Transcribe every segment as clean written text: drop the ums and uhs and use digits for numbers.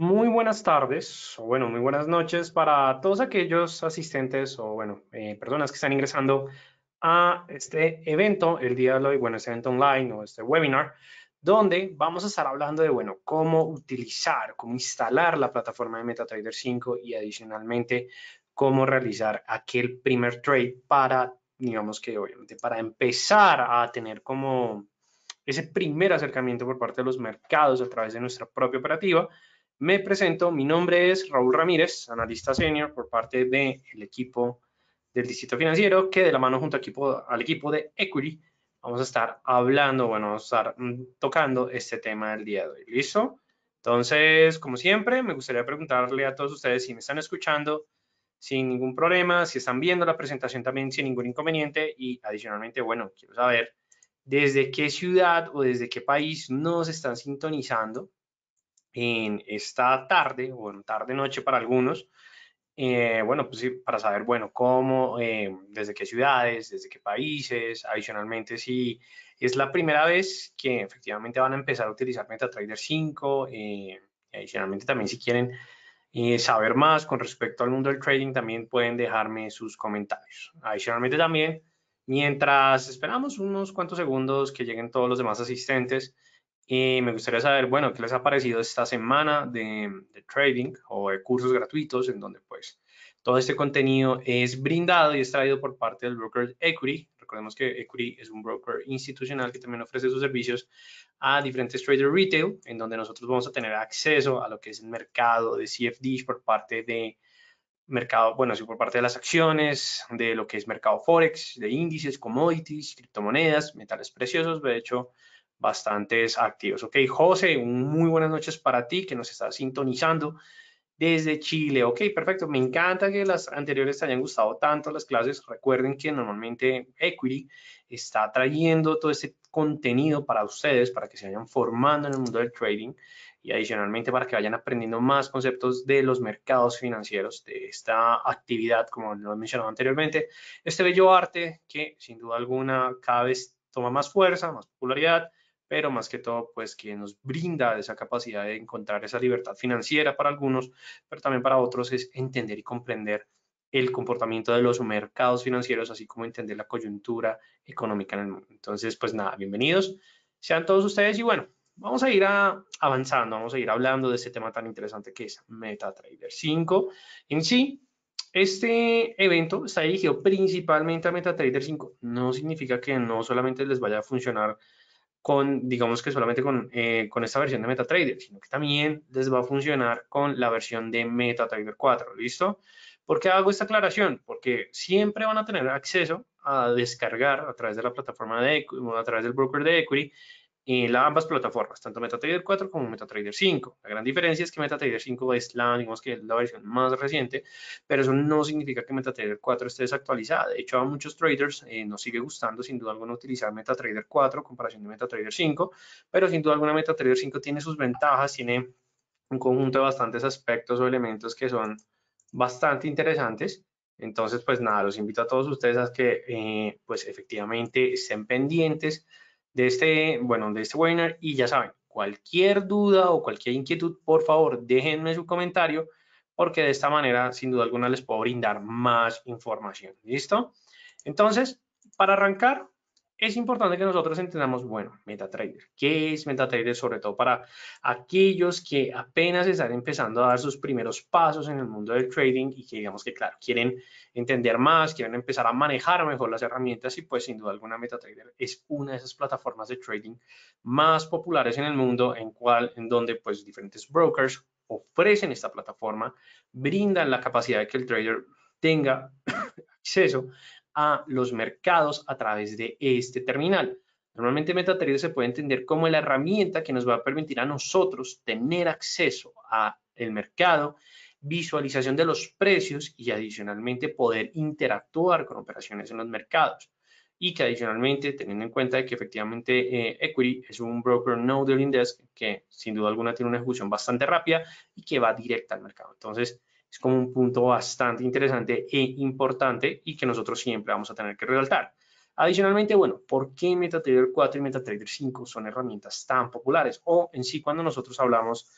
Muy buenas tardes, o bueno, muy buenas noches para todos aquellos asistentes o bueno, personas que están ingresando a este evento el día de hoy, bueno, este evento online o este webinar, donde vamos a estar hablando de, bueno, cómo utilizar, cómo instalar la plataforma de MetaTrader 5 y adicionalmente cómo realizar aquel primer trade para, digamos que obviamente, para empezar a tener como ese primer acercamiento por parte de los mercados a través de nuestra propia operativa. Me presento, mi nombre es Raúl Ramírez, analista senior por parte del equipo del Distrito Financiero, que de la mano junto al equipo de Equity vamos a estar hablando, bueno, vamos a estar tocando este tema del día de hoy. ¿Listo? Entonces, como siempre, me gustaría preguntarle a todos ustedes si me están escuchando sin ningún problema, si están viendo la presentación también sin ningún inconveniente y adicionalmente, bueno, quiero saber desde qué ciudad o desde qué país nos están sintonizando en esta tarde, o bueno, tarde-noche para algunos. Bueno, pues sí, para saber, bueno, cómo, desde qué ciudades, desde qué países, adicionalmente si es la primera vez que efectivamente van a empezar a utilizar MetaTrader 5, adicionalmente también si quieren saber más con respecto al mundo del trading, también pueden dejarme sus comentarios. Adicionalmente también, mientras esperamos unos cuantos segundos que lleguen todos los demás asistentes, me gustaría saber, bueno, qué les ha parecido esta semana de trading o de cursos gratuitos en donde pues todo este contenido es brindado y es traído por parte del broker Equity. Recordemos que Equity es un broker institucional que también ofrece sus servicios a diferentes traders retail, en donde nosotros vamos a tener acceso a lo que es el mercado de CFDs por parte de mercado, bueno, sí, por parte de las acciones, de lo que es mercado Forex, de índices, commodities, criptomonedas, metales preciosos, de hecho, bastantes activos. Ok, José, muy buenas noches para ti que nos estás sintonizando desde Chile. Ok, perfecto. Me encanta que las anteriores te hayan gustado tanto las clases. Recuerden que normalmente Equity está trayendo todo este contenido para ustedes, para que se vayan formando en el mundo del trading y adicionalmente para que vayan aprendiendo más conceptos de los mercados financieros, de esta actividad, como lo he mencionado anteriormente, este bello arte que sin duda alguna cada vez toma más fuerza, más popularidad, pero más que todo, pues que nos brinda esa capacidad de encontrar esa libertad financiera para algunos, pero también para otros es entender y comprender el comportamiento de los mercados financieros, así como entender la coyuntura económica en el mundo. Entonces, pues nada, bienvenidos sean todos ustedes y bueno, vamos a ir avanzando, vamos a ir hablando de este tema tan interesante que es MetaTrader 5. En sí, este evento está dirigido principalmente a MetaTrader 5. No significa que no solamente les vaya a funcionar con, digamos que solamente con esta versión de MetaTrader, sino que también les va a funcionar con la versión de MetaTrader 4, ¿listo? ¿Por qué hago esta aclaración? Porque siempre van a tener acceso a descargar a través de la plataforma de Equity, a través del broker de Equity, ambas plataformas, tanto MetaTrader 4 como MetaTrader 5. La gran diferencia es que MetaTrader 5 es la, digamos que la versión más reciente, pero eso no significa que MetaTrader 4 esté desactualizada. De hecho, a muchos traders nos sigue gustando sin duda alguna utilizar MetaTrader 4 en comparación de MetaTrader 5, pero sin duda alguna MetaTrader 5 tiene sus ventajas, tiene un conjunto de bastantes aspectos o elementos que son bastante interesantes. Entonces, pues nada, los invito a todos ustedes a que pues efectivamente estén pendientes de este, bueno, de este webinar y ya saben, cualquier duda o cualquier inquietud, por favor, déjenme su comentario porque de esta manera, sin duda alguna, les puedo brindar más información. ¿Listo? Entonces, para arrancar, es importante que nosotros entendamos, bueno, MetaTrader. ¿Qué es MetaTrader? Sobre todo para aquellos que apenas están empezando a dar sus primeros pasos en el mundo del trading y que digamos que, claro, quieren entender más, quieren empezar a manejar mejor las herramientas y pues sin duda alguna MetaTrader es una de esas plataformas de trading más populares en el mundo en donde pues diferentes brokers ofrecen esta plataforma, brindan la capacidad de que el trader tenga acceso a los mercados a través de este terminal. Normalmente MetaTrader se puede entender como la herramienta que nos va a permitir a nosotros tener acceso a el mercado, visualización de los precios y adicionalmente poder interactuar con operaciones en los mercados. Y que adicionalmente, teniendo en cuenta de que efectivamente Equity es un broker no dealing desk que sin duda alguna tiene una ejecución bastante rápida y que va directa al mercado. Entonces, es como un punto bastante interesante e importante y que nosotros siempre vamos a tener que resaltar. Adicionalmente, bueno, ¿por qué MetaTrader 4 y MetaTrader 5 son herramientas tan populares? O en sí, cuando nosotros hablamos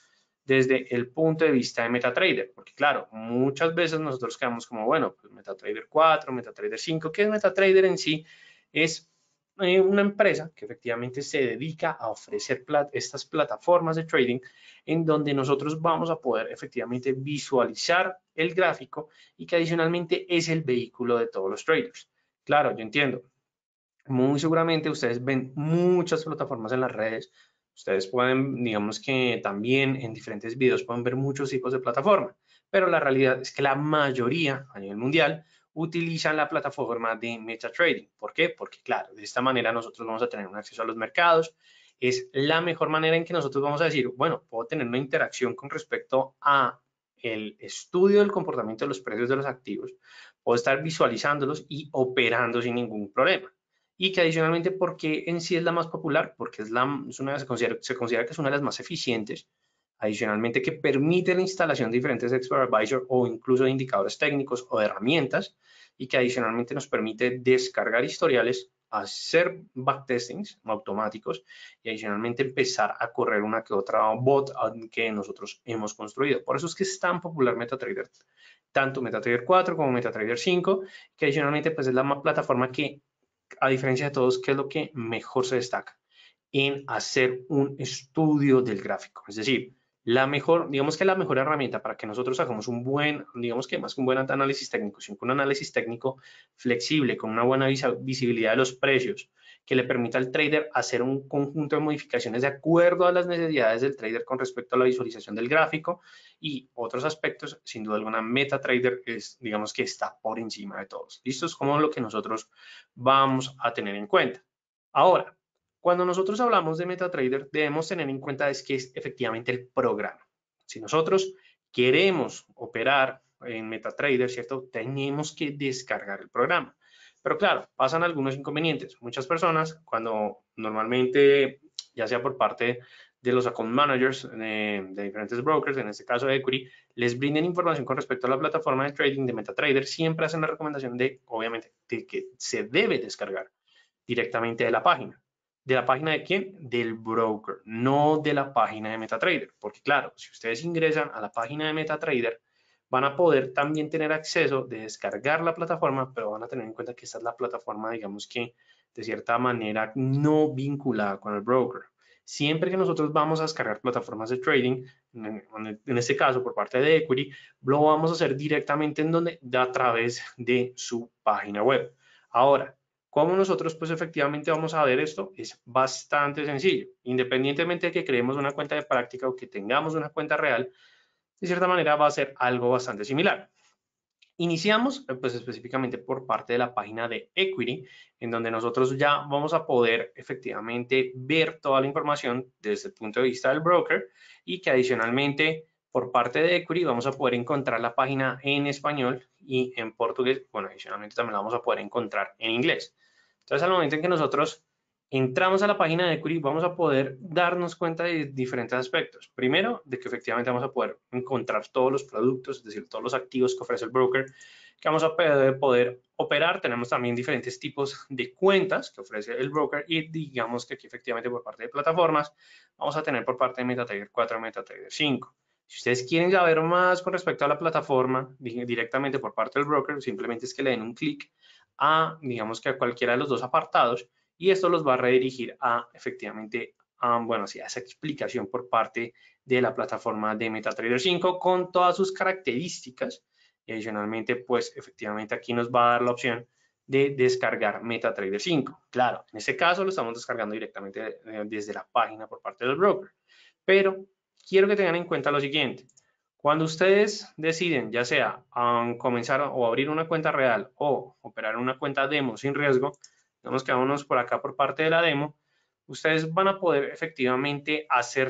desde el punto de vista de MetaTrader, porque claro, muchas veces nosotros quedamos como, bueno, pues MetaTrader 4, MetaTrader 5, ¿qué es MetaTrader en sí? Es una empresa que efectivamente se dedica a ofrecer estas plataformas de trading en donde nosotros vamos a poder efectivamente visualizar el gráfico y que adicionalmente es el vehículo de todos los traders. Claro, yo entiendo. Muy seguramente ustedes ven muchas plataformas en las redes. Ustedes pueden, digamos que también en diferentes videos pueden ver muchos tipos de plataforma, pero la realidad es que la mayoría a nivel mundial utilizan la plataforma de MetaTrading. ¿Por qué? Porque claro, de esta manera nosotros vamos a tener un acceso a los mercados. Es la mejor manera en que nosotros vamos a decir, bueno, puedo tener una interacción con respecto a el estudio del comportamiento de los precios de los activos, puedo estar visualizándolos y operando sin ningún problema. Y que adicionalmente, porque en sí es la más popular, porque se considera que es una de las más eficientes, adicionalmente que permite la instalación de diferentes expert advisor o incluso de indicadores técnicos o de herramientas, y que adicionalmente nos permite descargar historiales, hacer backtestings automáticos y adicionalmente empezar a correr una que otra bot que nosotros hemos construido. Por eso es que es tan popular MetaTrader, tanto MetaTrader 4 como MetaTrader 5, que adicionalmente pues es la plataforma que, a diferencia de todos, ¿qué es lo que mejor se destaca? En hacer un estudio del gráfico. Es decir, digamos que la mejor herramienta para que nosotros hagamos un buen, digamos que más que un buen análisis técnico, sino que un análisis técnico flexible, con una buena visibilidad de los precios, que le permita al trader hacer un conjunto de modificaciones de acuerdo a las necesidades del trader con respecto a la visualización del gráfico y otros aspectos, sin duda alguna, MetaTrader es, digamos que está por encima de todos. Esto es como lo que nosotros vamos a tener en cuenta. Ahora, cuando nosotros hablamos de MetaTrader, debemos tener en cuenta es que es efectivamente el programa. Si nosotros queremos operar en MetaTrader, ¿cierto? Tenemos que descargar el programa. Pero claro, pasan algunos inconvenientes. Muchas personas, cuando normalmente, ya sea por parte de los account managers de diferentes brokers, en este caso de Equity, les brinden información con respecto a la plataforma de trading de MetaTrader, siempre hacen la recomendación de, obviamente, de que se debe descargar directamente de la página. ¿De la página de quién? Del broker, no de la página de MetaTrader. Porque claro, si ustedes ingresan a la página de MetaTrader, van a poder también tener acceso de descargar la plataforma, pero van a tener en cuenta que esta es la plataforma, digamos que de cierta manera no vinculada con el broker. Siempre que nosotros vamos a descargar plataformas de trading, en este caso por parte de Equity, lo vamos a hacer directamente a través de su página web. Ahora, ¿cómo nosotros pues efectivamente vamos a ver esto? Es bastante sencillo. Independientemente de que creemos una cuenta de práctica o que tengamos una cuenta real, de cierta manera va a ser algo bastante similar. Iniciamos pues específicamente por parte de la página de Equity, en donde nosotros ya vamos a poder efectivamente ver toda la información desde el punto de vista del broker y que adicionalmente por parte de Equity vamos a poder encontrar la página en español y en portugués. Bueno, adicionalmente también la vamos a poder encontrar en inglés. Entonces, al momento en que nosotros entramos a la página de Equity, vamos a poder darnos cuenta de diferentes aspectos. Primero, de que efectivamente vamos a poder encontrar todos los productos, es decir, todos los activos que ofrece el broker, que vamos a poder operar. Tenemos también diferentes tipos de cuentas que ofrece el broker y digamos que aquí efectivamente por parte de plataformas vamos a tener por parte de MetaTrader 4, MetaTrader 5. Si ustedes quieren saber más con respecto a la plataforma directamente por parte del broker, simplemente es que le den un clic a, digamos que a cualquiera de los dos apartados y esto los va a redirigir a efectivamente, bueno, sí, a esa explicación por parte de la plataforma de MetaTrader 5 con todas sus características y adicionalmente, pues efectivamente aquí nos va a dar la opción de descargar MetaTrader 5. Claro, en este caso lo estamos descargando directamente desde la página por parte del broker, pero quiero que tengan en cuenta lo siguiente. Cuando ustedes deciden, ya sea comenzar o abrir una cuenta real o operar una cuenta demo sin riesgo, digamos que vámonos por acá por parte de la demo, ustedes van a poder efectivamente hacer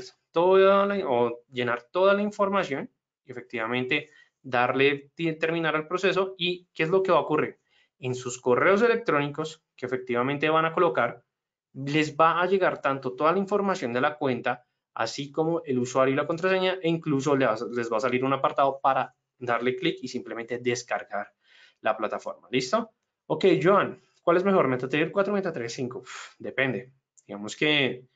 o llenar toda la información y efectivamente terminar el proceso y ¿qué es lo que va a ocurrir? En sus correos electrónicos que efectivamente van a colocar, les va a llegar tanto toda la información de la cuenta, así como el usuario y la contraseña, e incluso les va a salir un apartado para darle clic y simplemente descargar la plataforma. ¿Listo? Ok, Joan, ¿cuál es mejor? ¿MetaTrader 4 o MetaTrader 5? Depende. Digamos que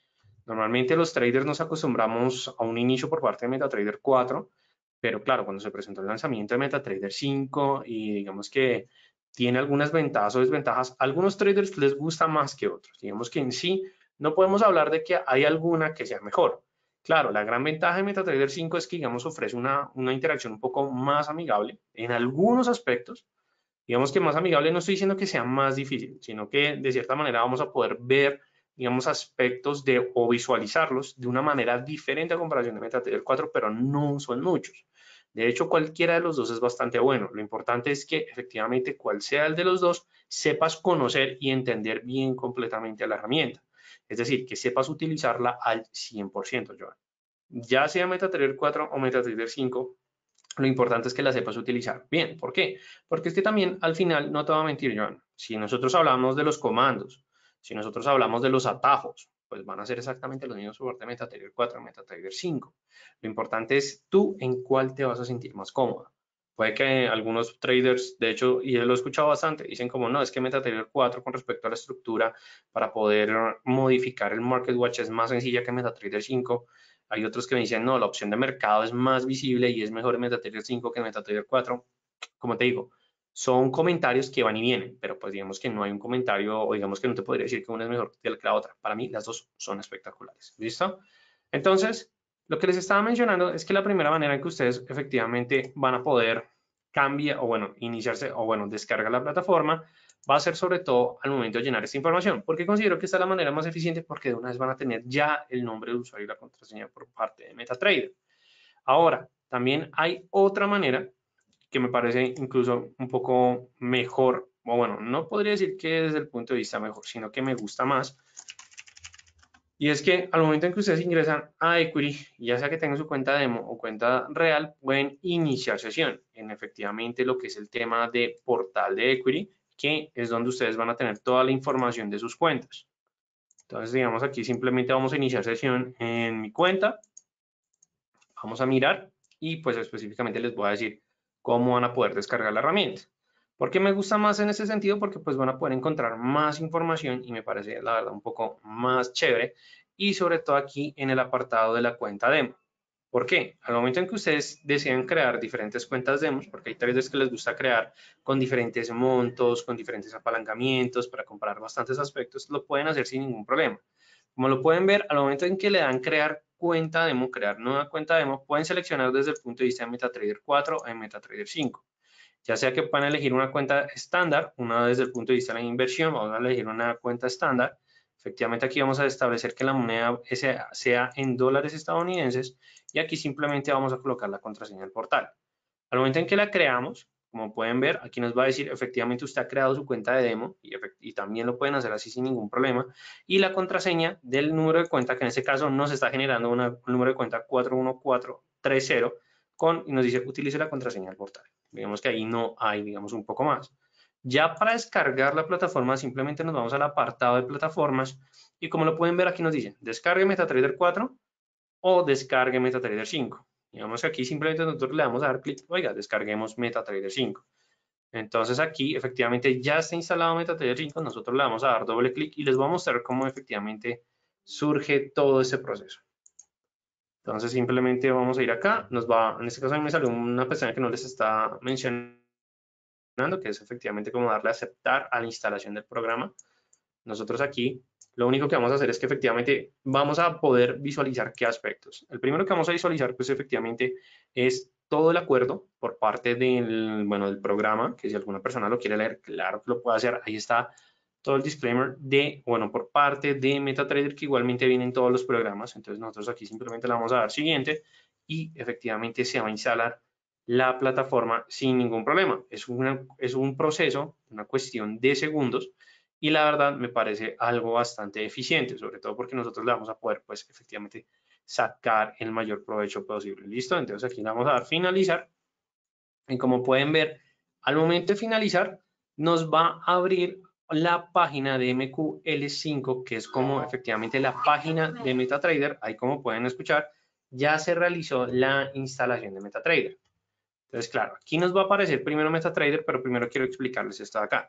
Normalmente los traders nos acostumbramos a un inicio por parte de MetaTrader 4, pero claro, cuando se presentó el lanzamiento de MetaTrader 5 y digamos que tiene algunas ventajas o desventajas, a algunos traders les gusta más que otros. Digamos que en sí no podemos hablar de que hay alguna que sea mejor. Claro, la gran ventaja de MetaTrader 5 es que, digamos, ofrece una interacción un poco más amigable en algunos aspectos. Digamos que más amigable, no estoy diciendo que sea más difícil, sino que de cierta manera vamos a poder ver, digamos, aspectos de o visualizarlos de una manera diferente a comparación de MetaTrader 4, pero no son muchos. De hecho, cualquiera de los dos es bastante bueno. Lo importante es que efectivamente, cual sea el de los dos, sepas conocer y entender bien completamente la herramienta. Es decir, que sepas utilizarla al 100%, Joan. Ya sea MetaTrader 4 o MetaTrader 5, lo importante es que la sepas utilizar bien. ¿Por qué? Porque es que también al final, no te voy a mentir, Joan, si nosotros hablamos de los comandos, si nosotros hablamos de los atajos, pues van a ser exactamente los mismos por parte de MetaTrader 4 y MetaTrader 5. Lo importante es tú en cuál te vas a sentir más cómoda. Puede que algunos traders, de hecho, y lo he escuchado bastante, dicen como no, es que MetaTrader 4 con respecto a la estructura para poder modificar el Market Watch es más sencilla que MetaTrader 5. Hay otros que me dicen, no, la opción de mercado es más visible y es mejor en MetaTrader 5 que en MetaTrader 4. Como te digo, son comentarios que van y vienen, pero pues digamos que no hay un comentario o digamos que no te podría decir que una es mejor que la otra. Para mí las dos son espectaculares. ¿Listo? Entonces, lo que les estaba mencionando es que la primera manera en que ustedes efectivamente van a poder cambiar o bueno, iniciarse o bueno, descargar la plataforma va a ser sobre todo al momento de llenar esta información. ¿Por qué considero que esta es la manera más eficiente? Porque de una vez van a tener ya el nombre de usuario y la contraseña por parte de MetaTrader. Ahora, también hay otra manera que me parece incluso un poco mejor, o bueno, no podría decir que desde el punto de vista mejor, sino que me gusta más. Y es que al momento en que ustedes ingresan a Equity, ya sea que tengan su cuenta demo o cuenta real, pueden iniciar sesión en efectivamente lo que es el tema de portal de Equity, que es donde ustedes van a tener toda la información de sus cuentas. Entonces, digamos aquí simplemente vamos a iniciar sesión en mi cuenta, vamos a mirar y pues específicamente les voy a decir cómo van a poder descargar la herramienta. ¿Por qué me gusta más en ese sentido? Porque pues van a poder encontrar más información y me parece la verdad un poco más chévere y sobre todo aquí en el apartado de la cuenta demo. ¿Por qué? Al momento en que ustedes desean crear diferentes cuentas demos, porque hay traders que les gusta crear con diferentes montos, con diferentes apalancamientos para comparar bastantes aspectos, lo pueden hacer sin ningún problema. Como lo pueden ver, al momento en que le dan crear cuenta demo, crear nueva cuenta demo, pueden seleccionar desde el punto de vista de MetaTrader 4 o MetaTrader 5. Ya sea que puedan elegir una cuenta estándar, una desde el punto de vista de la inversión, vamos a elegir una cuenta estándar. Efectivamente aquí vamos a establecer que la moneda sea en dólares estadounidenses y aquí simplemente vamos a colocar la contraseña del portal. Al momento en que la creamos, como pueden ver, aquí nos va a decir efectivamente usted ha creado su cuenta de demo y también lo pueden hacer así sin ningún problema. Y la contraseña del número de cuenta, que en este caso nos está generando un número de cuenta 41430 y nos dice utilice la contraseña del portal. Digamos que ahí no hay, digamos, un poco más. Ya para descargar la plataforma simplemente nos vamos al apartado de plataformas y como lo pueden ver aquí nos dice descargue MetaTrader 4 o descargue MetaTrader 5. Digamos que aquí simplemente nosotros le damos a dar clic, oiga, descarguemos MetaTrader 5. Entonces aquí efectivamente ya está instalado MetaTrader 5, nosotros le vamos a dar doble clic y les voy a mostrar cómo efectivamente surge todo ese proceso. Entonces simplemente vamos a ir acá, en este caso a mí me salió una pestaña que no les está mencionando, que es efectivamente como darle a aceptar a la instalación del programa. Nosotros aquí lo único que vamos a hacer es que efectivamente vamos a poder visualizar qué aspectos. El primero que vamos a visualizar pues efectivamente es todo el acuerdo por parte del, bueno, del programa, que si alguna persona lo quiere leer, claro que lo puede hacer. Ahí está todo el disclaimer de, bueno, por parte de MetaTrader, que igualmente viene en todos los programas. Entonces nosotros aquí simplemente le vamos a dar siguiente y efectivamente se va a instalar la plataforma sin ningún problema. Es un proceso, una cuestión de segundos y la verdad me parece algo bastante eficiente, sobre todo porque nosotros le vamos a poder, pues, efectivamente sacar el mayor provecho posible. ¿Listo? Entonces aquí le vamos a dar finalizar y como pueden ver, al momento de finalizar, nos va a abrir la página de MQL5, que es como efectivamente la página de MetaTrader. Ahí como pueden escuchar, ya se realizó la instalación de MetaTrader. Entonces, claro, aquí nos va a aparecer primero MetaTrader, pero primero quiero explicarles esto de acá.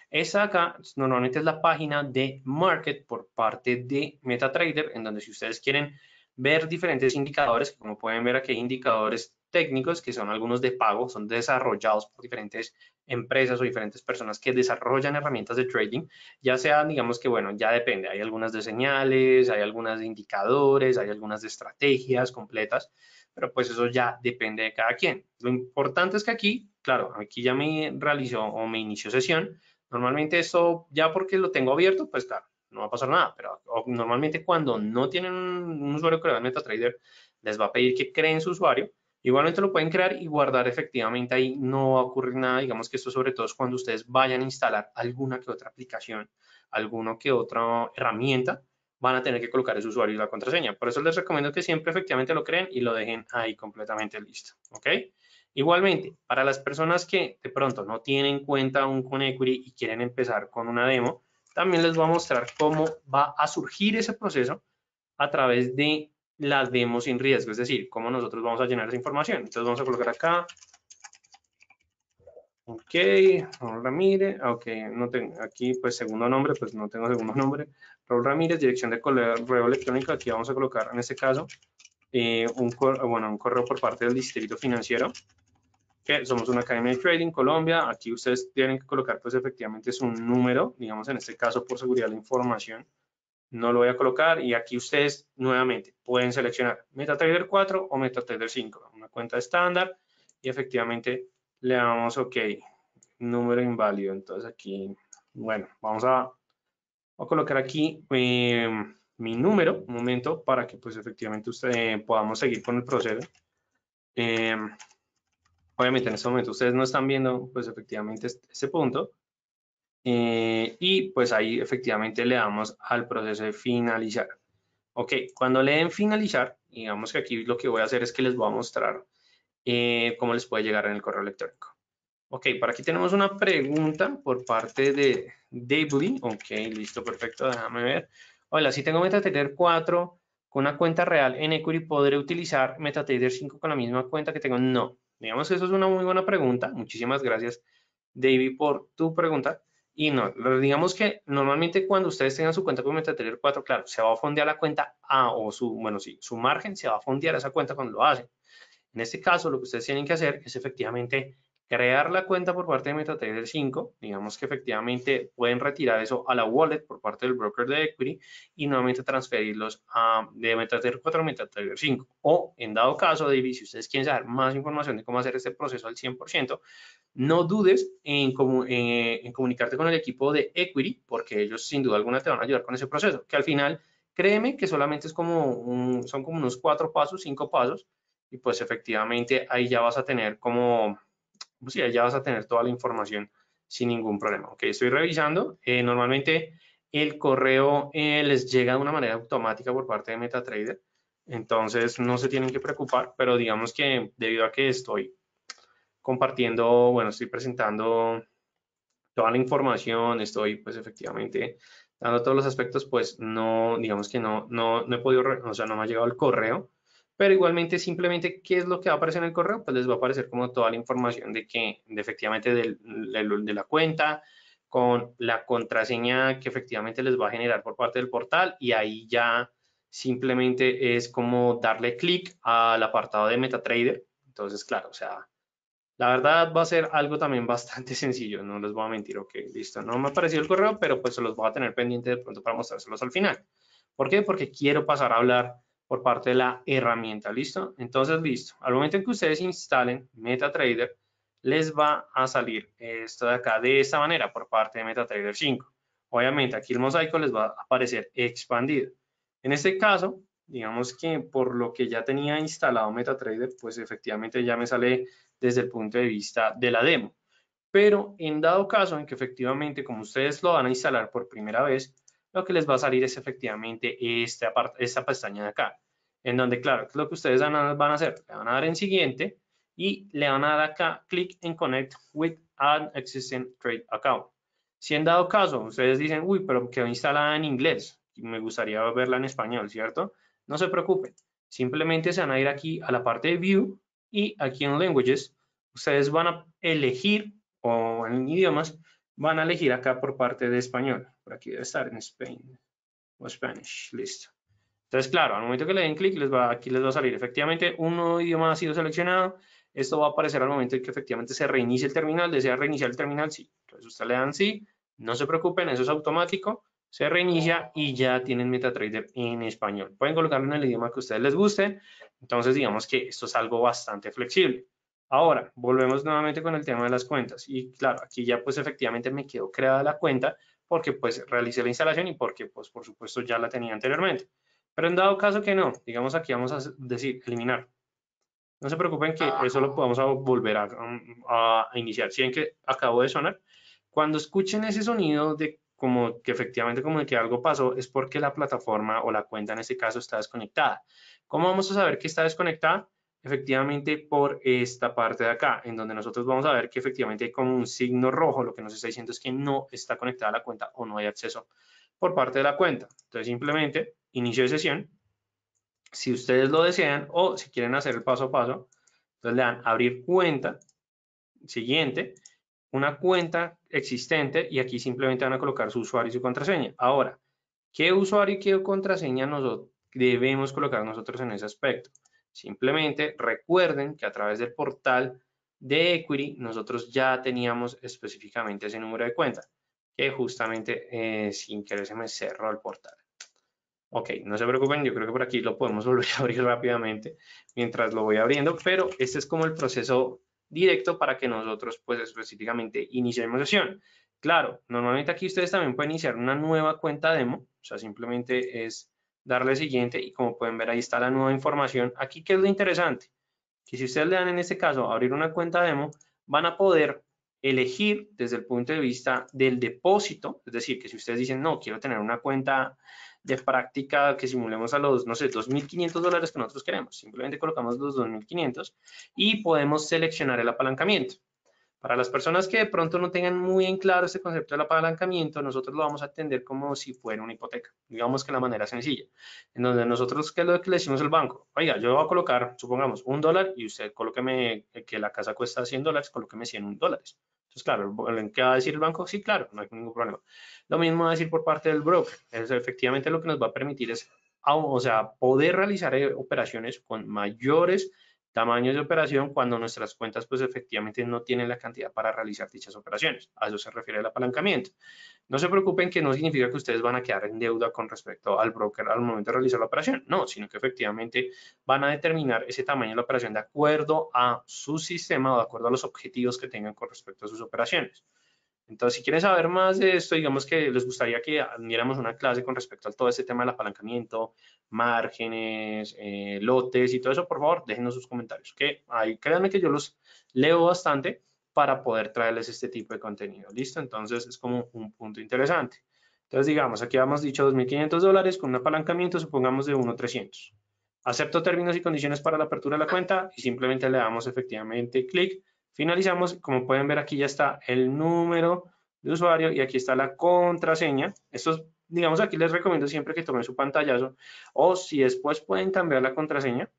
Esta acá normalmente es la página de Market por parte de MetaTrader, en donde si ustedes quieren ver diferentes indicadores, como pueden ver aquí hay indicadores técnicos que son algunos de pago, son desarrollados por diferentes empresas o diferentes personas que desarrollan herramientas de trading, ya sea, digamos que bueno, ya depende, hay algunas de señales, hay algunas de indicadores, hay algunas de estrategias completas, pero pues eso ya depende de cada quien. Lo importante es que aquí, claro, aquí ya me realizó o me inició sesión. Normalmente esto, ya porque lo tengo abierto, pues claro, no va a pasar nada, pero normalmente cuando no tienen un usuario creado en MetaTrader, les va a pedir que creen su usuario. Igualmente lo pueden crear y guardar efectivamente ahí, no va a ocurrir nada. Digamos que esto sobre todo es cuando ustedes vayan a instalar alguna que otra aplicación, alguna que otra herramienta, van a tener que colocar ese usuario y la contraseña. Por eso les recomiendo que siempre efectivamente lo creen y lo dejen ahí completamente listo, ¿ok? Igualmente, para las personas que de pronto no tienen cuenta aún con Equity y quieren empezar con una demo, también les voy a mostrar cómo va a surgir ese proceso a través de la demo sin riesgo, es decir, cómo nosotros vamos a llenar esa información. Entonces vamos a colocar acá, ok, Raúl Ramírez, ok, no tengo, aquí pues segundo nombre, pues no tengo segundo nombre, Raúl Ramírez, dirección de correo electrónico, aquí vamos a colocar en este caso un correo por parte del distrito financiero, que somos una academia de trading Colombia. Aquí ustedes tienen que colocar pues efectivamente es un número, digamos en este caso por seguridad de la información no lo voy a colocar y aquí ustedes nuevamente pueden seleccionar MetaTrader 4 o MetaTrader 5, una cuenta estándar y efectivamente le damos OK, número inválido. Entonces aquí, bueno, vamos a colocar aquí mi número, un momento, para que pues efectivamente podamos seguir con el proceso. Eh, Obviamente en este momento ustedes no están viendo pues efectivamente este punto y pues ahí efectivamente le damos al proceso de finalizar. Ok, cuando le den finalizar, digamos que aquí lo que voy a hacer es que les voy a mostrar cómo les puede llegar en el correo electrónico. Ok, por aquí tenemos una pregunta por parte de Daily. Ok, listo, perfecto, déjame ver. Hola, si tengo MetaTrader 4 con una cuenta real en Equity, ¿podré utilizar MetaTrader 5 con la misma cuenta que tengo? No. Digamos que eso es una muy buena pregunta. Muchísimas gracias, David, por tu pregunta. Y no, digamos que normalmente cuando ustedes tengan su cuenta con MetaTrader 4, claro, se va a fondear la cuenta A o su, bueno, sí, su margen se va a fondear esa cuenta cuando lo hacen. En este caso, lo que ustedes tienen que hacer es efectivamente crear la cuenta por parte de MetaTrader 5. Digamos que efectivamente pueden retirar eso a la wallet por parte del broker de Equity y nuevamente transferirlos de MetaTrader 4 a MetaTrader 5. O en dado caso, David, si ustedes quieren saber más información de cómo hacer este proceso al 100%, no dudes en comunicarte con el equipo de Equity, porque ellos sin duda alguna te van a ayudar con ese proceso, que al final, créeme que solamente es como son como unos 4 pasos, 5 pasos, y pues efectivamente ahí ya vas a tener como, pues sí, ahí ya vas a tener toda la información sin ningún problema. Ok, estoy revisando. Normalmente el correo les llega de una manera automática por parte de MetaTrader, entonces no se tienen que preocupar, pero digamos que debido a que estoy compartiendo, bueno, estoy presentando toda la información, estoy pues efectivamente dando todos los aspectos, pues no, digamos que no he podido, o sea, no me ha llegado el correo, pero igualmente simplemente, ¿qué es lo que va a aparecer en el correo? Pues les va a aparecer como toda la información de efectivamente de la cuenta, con la contraseña que efectivamente les va a generar por parte del portal y ahí ya simplemente es como darle clic al apartado de MetaTrader. Entonces, claro, o sea, la verdad va a ser algo también bastante sencillo, no les voy a mentir, ok, listo, no me ha parecido el correo, pero pues se los voy a tener pendiente de pronto para mostrárselos al final. ¿Por qué? Porque quiero pasar a hablar por parte de la herramienta, ¿listo? Entonces, listo, al momento en que ustedes instalen MetaTrader, les va a salir esto de acá de esta manera por parte de MetaTrader 5. Obviamente aquí el mosaico les va a aparecer expandido. En este caso, digamos que por lo que ya tenía instalado MetaTrader, pues efectivamente ya me sale desde el punto de vista de la demo. Pero en dado caso en que efectivamente, como ustedes lo van a instalar por primera vez, lo que les va a salir es efectivamente esta pestaña de acá, en donde, claro, lo que ustedes van a hacer, le van a dar en siguiente y le van a dar acá clic en Connect with an existing trade account. Si en dado caso ustedes dicen, uy, pero quedó instalada en inglés y me gustaría verla en español, ¿cierto? No se preocupen, simplemente se van a ir aquí a la parte de View y aquí en Languages, ustedes van a elegir o en idiomas, van a elegir acá por parte de español. Por aquí debe estar en Spain o Spanish, listo. Entonces, claro, al momento que le den clic, aquí les va a salir efectivamente un nuevo idioma ha sido seleccionado. Esto va a aparecer al momento en que efectivamente se reinicie el terminal. ¿Desea reiniciar el terminal? Sí. Entonces, usted le dan sí. No se preocupen, eso es automático. Se reinicia y ya tienen MetaTrader en español. Pueden colocarlo en el idioma que a ustedes les guste. Entonces, digamos que esto es algo bastante flexible. Ahora, volvemos nuevamente con el tema de las cuentas. Y claro, aquí ya pues efectivamente me quedó creada la cuenta porque pues realicé la instalación y porque pues por supuesto ya la tenía anteriormente. Pero en dado caso que no, digamos aquí vamos a decir eliminar. No se preocupen que eso lo podemos volver a iniciar. Si ven que acabo de sonar, cuando escuchen ese sonido de como que efectivamente como de que algo pasó, es porque la plataforma o la cuenta en este caso está desconectada. ¿Cómo vamos a saber que está desconectada? Efectivamente por esta parte de acá, en donde nosotros vamos a ver que efectivamente hay como un signo rojo, lo que nos está diciendo es que no está conectada la cuenta o no hay acceso por parte de la cuenta. Entonces simplemente inicio de sesión, si ustedes lo desean o si quieren hacer el paso a paso, entonces le dan abrir cuenta, siguiente, una cuenta existente y aquí simplemente van a colocar su usuario y su contraseña. Ahora, ¿qué usuario y qué contraseña nosotros debemos colocar nosotros en ese aspecto? Simplemente recuerden que a través del portal de Equity nosotros ya teníamos específicamente ese número de cuenta, que justamente sin querer se me cerró el portal. Ok, no se preocupen, yo creo que por aquí lo podemos volver a abrir rápidamente mientras lo voy abriendo, pero este es como el proceso directo para que nosotros pues específicamente iniciemos sesión. Claro, normalmente aquí ustedes también pueden iniciar una nueva cuenta demo, o sea, simplemente es darle siguiente y como pueden ver ahí está la nueva información. Aquí, ¿qué es lo interesante? Que si ustedes le dan en este caso abrir una cuenta demo, van a poder elegir desde el punto de vista del depósito, es decir, que si ustedes dicen, no, quiero tener una cuenta de práctica que simulemos a los, no sé, $2.500 que nosotros queremos, simplemente colocamos los 2.500 y podemos seleccionar el apalancamiento. Para las personas que de pronto no tengan muy en claro este concepto del apalancamiento, nosotros lo vamos a atender como si fuera una hipoteca, digamos que la manera sencilla, en donde nosotros, ¿qué es lo que le decimos al banco? Oiga, yo voy a colocar, supongamos, $1 y usted colóqueme que la casa cuesta $100, colóqueme $100. Entonces, claro, ¿qué va a decir el banco? Sí, claro, no hay ningún problema. Lo mismo va a decir por parte del broker. Es efectivamente lo que nos va a permitir es, o sea, poder realizar operaciones con mayores tamaños de operación cuando nuestras cuentas pues efectivamente no tienen la cantidad para realizar dichas operaciones. A eso se refiere el apalancamiento. No se preocupen que no significa que ustedes van a quedar en deuda con respecto al broker al momento de realizar la operación. No, sino que efectivamente van a determinar ese tamaño de la operación de acuerdo a su sistema o de acuerdo a los objetivos que tengan con respecto a sus operaciones. Entonces, si quieren saber más de esto, digamos que les gustaría que diéramos una clase con respecto a todo este tema del apalancamiento, márgenes, lotes y todo eso, por favor, déjenos sus comentarios. Que ahí, créanme que yo los leo bastante para poder traerles este tipo de contenido. ¿Listo? Entonces, es como un punto interesante. Entonces, digamos, aquí habíamos dicho $2.500 con un apalancamiento, supongamos de 1.300. Acepto términos y condiciones para la apertura de la cuenta y simplemente le damos efectivamente clic. Finalizamos, como pueden ver aquí ya está el número de usuario y aquí está la contraseña. Estos, digamos, aquí les recomiendo siempre que tomen su pantallazo o si después pueden cambiar la contraseña,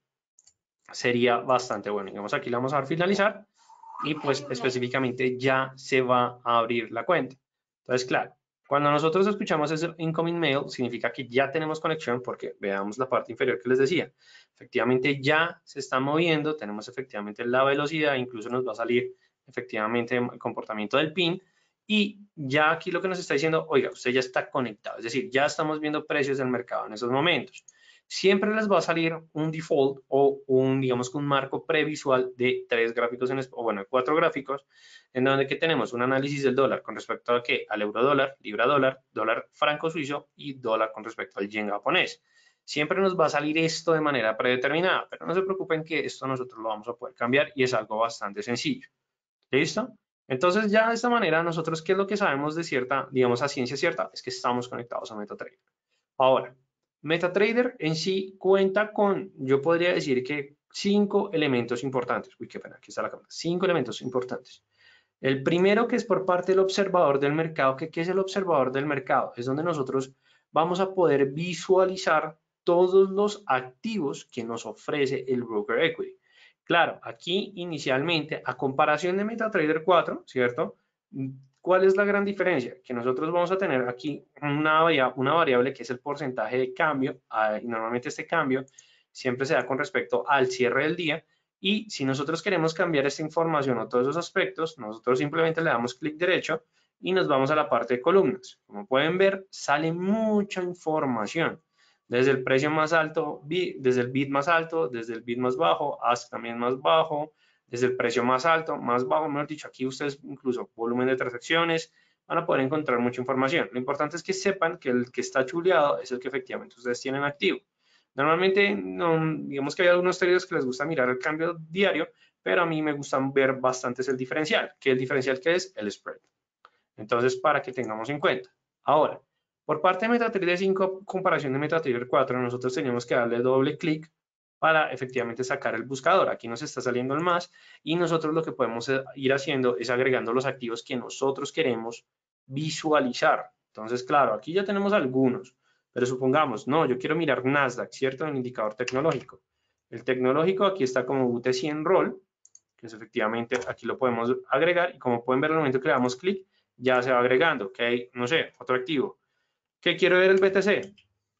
sería bastante bueno. Digamos, aquí le vamos a dar finalizar y pues específicamente ya se va a abrir la cuenta. Entonces, claro, cuando nosotros escuchamos ese incoming mail, significa que ya tenemos conexión porque veamos la parte inferior que les decía. Efectivamente ya se está moviendo, tenemos efectivamente la velocidad, incluso nos va a salir efectivamente el comportamiento del PIN y ya aquí lo que nos está diciendo, oiga, usted ya está conectado, es decir, ya estamos viendo precios del mercado en esos momentos. Siempre les va a salir un default o un, digamos que un marco previsual de 3 gráficos, o bueno, 4 gráficos, en donde que tenemos un análisis del dólar con respecto a qué, al euro dólar, libra dólar, dólar franco suizo y dólar con respecto al yen japonés. Siempre nos va a salir esto de manera predeterminada, pero no se preocupen que esto nosotros lo vamos a poder cambiar y es algo bastante sencillo. ¿Listo? Entonces ya de esta manera nosotros, ¿qué es lo que sabemos de cierta, digamos a ciencia cierta? Es que estamos conectados a MetaTrader. Ahora, MetaTrader en sí cuenta con, yo podría decir que 5 elementos importantes. Uy, qué pena, aquí está la cámara. 5 elementos importantes. El primero que es por parte del observador del mercado. ¿Qué es el observador del mercado? Es donde nosotros vamos a poder visualizar todos los activos que nos ofrece el broker equity. Claro, aquí inicialmente, a comparación de MetaTrader 4, ¿cierto? ¿Cuál es la gran diferencia? Que nosotros vamos a tener aquí una variable que es el porcentaje de cambio, y normalmente este cambio siempre se da con respecto al cierre del día, y si nosotros queremos cambiar esta información o todos esos aspectos, nosotros simplemente le damos clic derecho y nos vamos a la parte de columnas. Como pueden ver, sale mucha información, desde el precio más alto, desde el bid más alto, desde el bid más bajo, hasta también más bajo, desde el precio más alto, más bajo, mejor dicho, aquí ustedes incluso volumen de transacciones, van a poder encontrar mucha información. Lo importante es que sepan que el que está chuleado es el que efectivamente ustedes tienen activo. Normalmente, digamos que hay algunos traders que les gusta mirar el cambio diario, pero a mí me gusta ver bastante el diferencial, que el diferencial que es el spread. Entonces, para que tengamos en cuenta. Ahora, por parte de MetaTrader 5, comparación de MetaTrader 4, nosotros tenemos que darle doble clic para efectivamente sacar el buscador. Aquí nos está saliendo el más y nosotros lo que podemos ir haciendo es agregando los activos que nosotros queremos visualizar. Entonces, claro, aquí ya tenemos algunos, pero supongamos, no, yo quiero mirar Nasdaq, ¿cierto? En el indicador tecnológico. El tecnológico aquí está como UT100 Roll, que es efectivamente aquí lo podemos agregar y como pueden ver al momento que le damos clic, ya se va agregando, ¿ok? No sé, otro activo. ¿Qué quiero ver? El BTC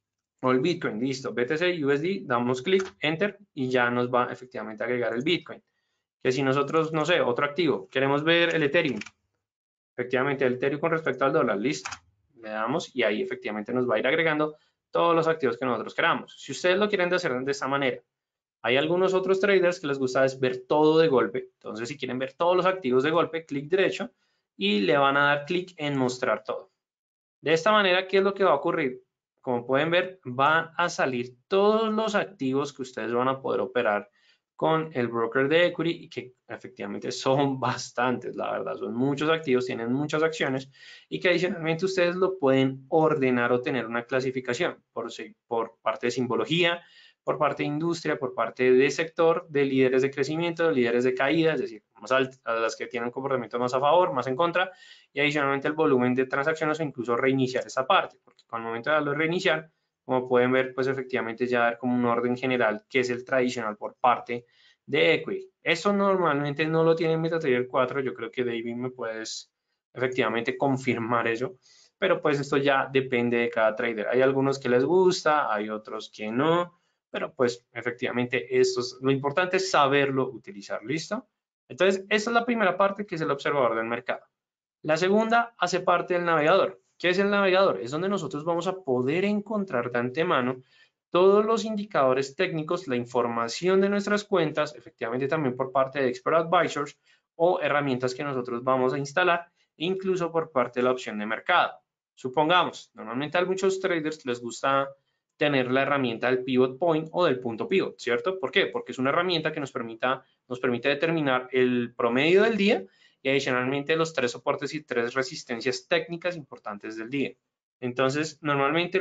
o el Bitcoin, listo, BTC, USD, damos clic, Enter y ya nos va efectivamente a agregar el Bitcoin. Que si nosotros, no sé, otro activo, queremos ver el Ethereum, efectivamente el Ethereum con respecto al dólar, listo, le damos y ahí efectivamente nos va a ir agregando todos los activos que nosotros queramos. Si ustedes lo quieren hacer de esta manera, hay algunos otros traders que les gusta es ver todo de golpe, entonces si quieren ver todos los activos de golpe, clic derecho y le van a dar clic en mostrar todo. De esta manera, ¿qué es lo que va a ocurrir? Como pueden ver, van a salir todos los activos que ustedes van a poder operar con el broker de equity y que efectivamente son bastantes, la verdad, son muchos activos, tienen muchas acciones y que adicionalmente ustedes lo pueden ordenar o tener una clasificación por parte de simbología, por parte de industria, por parte de sector, de líderes de crecimiento, de líderes de caída, es decir, más altas, a las que tienen un comportamiento más a favor, más en contra, y adicionalmente el volumen de transacciones o incluso reiniciar esa parte, porque con el momento de darlo a reiniciar, como pueden ver, pues efectivamente ya dar como un orden general que es el tradicional por parte de equity. Eso normalmente no lo tiene MetaTrader 4, yo creo que David me puedes efectivamente confirmar eso, pero pues esto ya depende de cada trader. Hay algunos que les gusta, hay otros que no, pero pues efectivamente esto es, lo importante es saberlo utilizar, ¿listo? Entonces, esta es la primera parte que es el observador del mercado. La segunda hace parte del navegador. ¿Qué es el navegador? Es donde nosotros vamos a poder encontrar de antemano todos los indicadores técnicos, la información de nuestras cuentas, efectivamente también por parte de Expert Advisors o herramientas que nosotros vamos a instalar, incluso por parte de la opción de mercado. Supongamos, normalmente a muchos traders les gusta tener la herramienta del pivot point o del punto pivot, ¿cierto? ¿Por qué? Porque es una herramienta que nos permite determinar el promedio del día y adicionalmente los 3 soportes y 3 resistencias técnicas importantes del día. Entonces, normalmente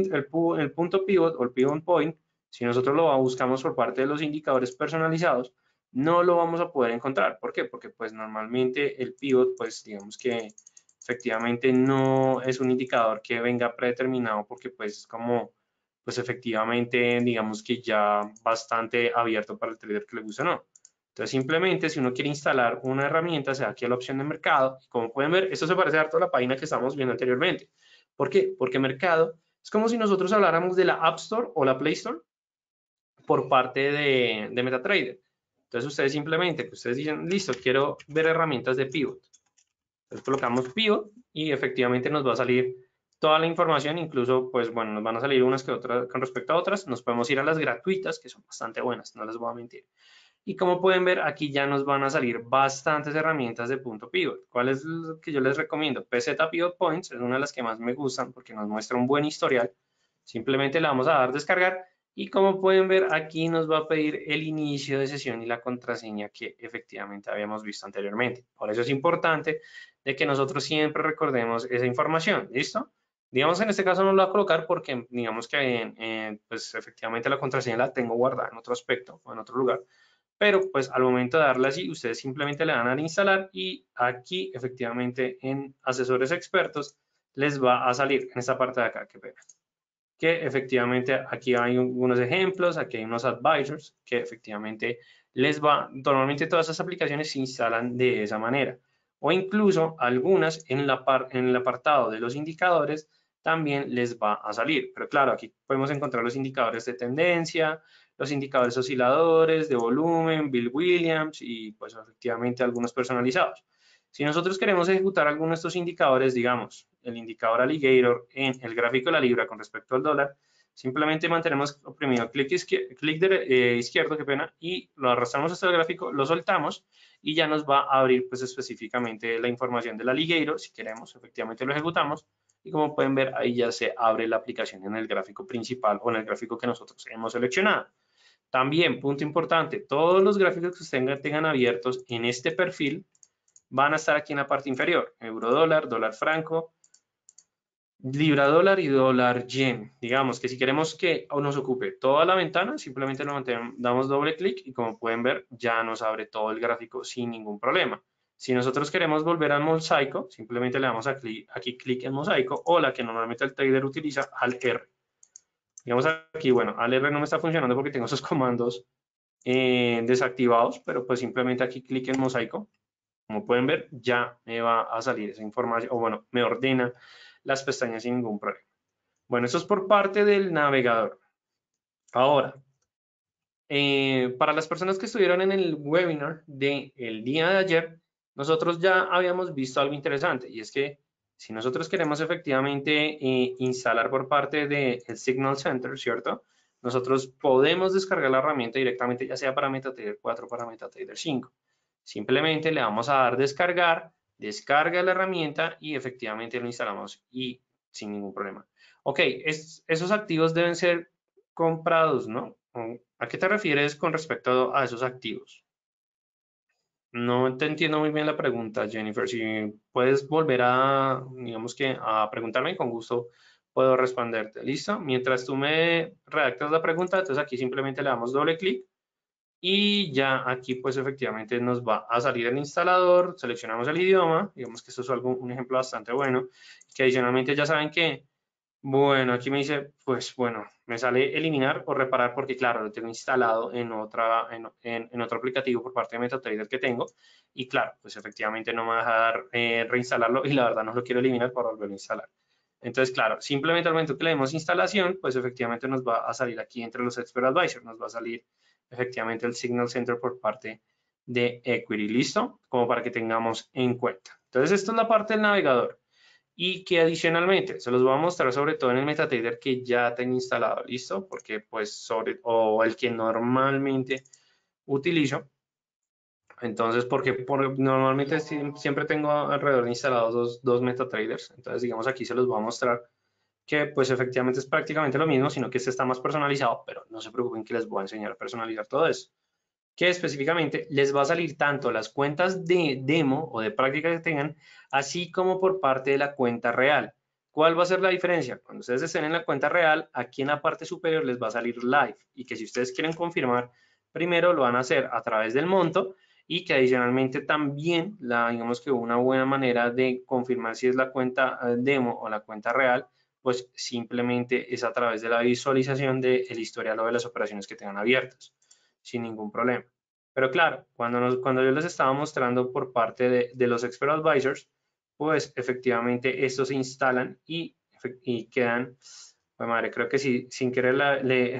el punto pivot o el pivot point, si nosotros lo buscamos por parte de los indicadores personalizados, no lo vamos a poder encontrar. ¿Por qué? Porque pues normalmente el pivot, pues digamos que efectivamente no es un indicador que venga predeterminado porque pues como pues efectivamente digamos que ya bastante abierto para el trader que le gusta o no. Entonces, simplemente si uno quiere instalar una herramienta, se da aquí a la opción de mercado. Como pueden ver, esto se parece harto a la página que estábamos viendo anteriormente. ¿Por qué? Porque mercado es como si nosotros habláramos de la App Store o la Play Store por parte de MetaTrader. Entonces, ustedes simplemente, pues ustedes dicen, listo, quiero ver herramientas de pivot. Entonces, colocamos pivot y efectivamente nos va a salir toda la información, incluso, pues bueno, nos van a salir unas que otras con respecto a otras. Nos podemos ir a las gratuitas, que son bastante buenas, no les voy a mentir. Y como pueden ver, aquí ya nos van a salir bastantes herramientas de punto pivot. ¿Cuál es lo que yo les recomiendo? PZ Pivot Points es una de las que más me gustan porque nos muestra un buen historial. Simplemente le vamos a dar descargar y como pueden ver, aquí nos va a pedir el inicio de sesión y la contraseña que efectivamente habíamos visto anteriormente. Por eso es importante de que nosotros siempre recordemos esa información. ¿Listo? Digamos en este caso no lo voy a colocar porque digamos que pues efectivamente la contraseña la tengo guardada en otro aspecto o en otro lugar. Pero pues al momento de darle así, ustedes simplemente le dan a instalar y aquí efectivamente en asesores expertos les va a salir en esta parte de acá, que efectivamente aquí hay unos ejemplos, aquí hay unos advisors que efectivamente normalmente todas esas aplicaciones se instalan de esa manera. o incluso algunas en el apartado de los indicadores también les va a salir. Pero claro, aquí podemos encontrar los indicadores de tendencia, los indicadores osciladores, de volumen, Bill Williams y pues efectivamente algunos personalizados. Si nosotros queremos ejecutar alguno de estos indicadores, digamos, el indicador alligator en el gráfico de la libra con respecto al dólar, simplemente mantenemos oprimido clic izquierdo, qué pena, y lo arrastramos hasta el gráfico, lo soltamos y ya nos va a abrir pues específicamente la información del alligator, si queremos, efectivamente lo ejecutamos y como pueden ver ahí ya se abre la aplicación en el gráfico principal o en el gráfico que nosotros hemos seleccionado. También, punto importante, todos los gráficos que ustedes tengan abiertos en este perfil van a estar aquí en la parte inferior, euro dólar, dólar franco, libra dólar y dólar yen. Digamos que si queremos que nos ocupe toda la ventana, simplemente damos doble clic y como pueden ver ya nos abre todo el gráfico sin ningún problema. Si nosotros queremos volver al mosaico, simplemente le damos aquí clic en mosaico o la que normalmente el trader utiliza, al R. Digamos aquí, bueno, al R no me está funcionando porque tengo esos comandos desactivados, pero pues simplemente aquí clic en mosaico. Como pueden ver, ya me va a salir esa información, o bueno, me ordena las pestañas sin ningún problema. Bueno, eso es por parte del navegador. Ahora, para las personas que estuvieron en el webinar del día de ayer, nosotros ya habíamos visto algo interesante y es que si nosotros queremos efectivamente instalar por parte del Signal Center, ¿cierto? Nosotros podemos descargar la herramienta directamente, ya sea para MetaTrader 4 o para MetaTrader 5. Simplemente le vamos a dar descargar, descarga la herramienta y efectivamente lo instalamos y sin ningún problema. Ok, esos activos deben ser comprados, ¿no? ¿A qué te refieres con respecto a esos activos? No te entiendo muy bien la pregunta, Jennifer. Si puedes volver a, digamos que, a preguntarme, con gusto puedo responderte. ¿Listo? Mientras tú me redactas la pregunta, entonces aquí simplemente le damos doble clic y ya aquí pues efectivamente nos va a salir el instalador, seleccionamos el idioma, digamos que esto es un ejemplo bastante bueno, que adicionalmente ya saben que bueno, aquí me dice, pues bueno, me sale eliminar o reparar porque claro, lo tengo instalado en otro aplicativo por parte de MetaTrader que tengo y claro, pues efectivamente no me va a dejar reinstalarlo y la verdad no lo quiero eliminar para volverlo a instalar. Entonces, claro, simplemente al momento que le demos instalación, pues efectivamente nos va a salir aquí entre los Expert Advisors, nos va a salir efectivamente el Signal Center por parte de Equity, ¿listo? Como para que tengamos en cuenta. Entonces, esto es la parte del navegador y que adicionalmente se los voy a mostrar sobre todo en el MetaTrader que ya tengo instalado, ¿listo? Porque pues o el que normalmente utilizo. Entonces, porque normalmente siempre tengo alrededor de instalados dos MetaTraders. Entonces, digamos aquí se los voy a mostrar que pues efectivamente es prácticamente lo mismo, sino que este está más personalizado, pero no se preocupen que les voy a enseñar a personalizar todo eso. Que específicamente les va a salir tanto las cuentas de demo o de práctica que tengan, así como por parte de la cuenta real. ¿Cuál va a ser la diferencia? Cuando ustedes estén en la cuenta real, aquí en la parte superior les va a salir live y que si ustedes quieren confirmar, primero lo van a hacer a través del monto y que adicionalmente también, digamos que una buena manera de confirmar si es la cuenta demo o la cuenta real, pues simplemente es a través de la visualización del historial o de las operaciones que tengan abiertas, sin ningún problema. Pero claro, cuando yo les estaba mostrando por parte de los Expert Advisors, pues efectivamente estos se instalan y quedan, pues madre, creo que sí, sin querer le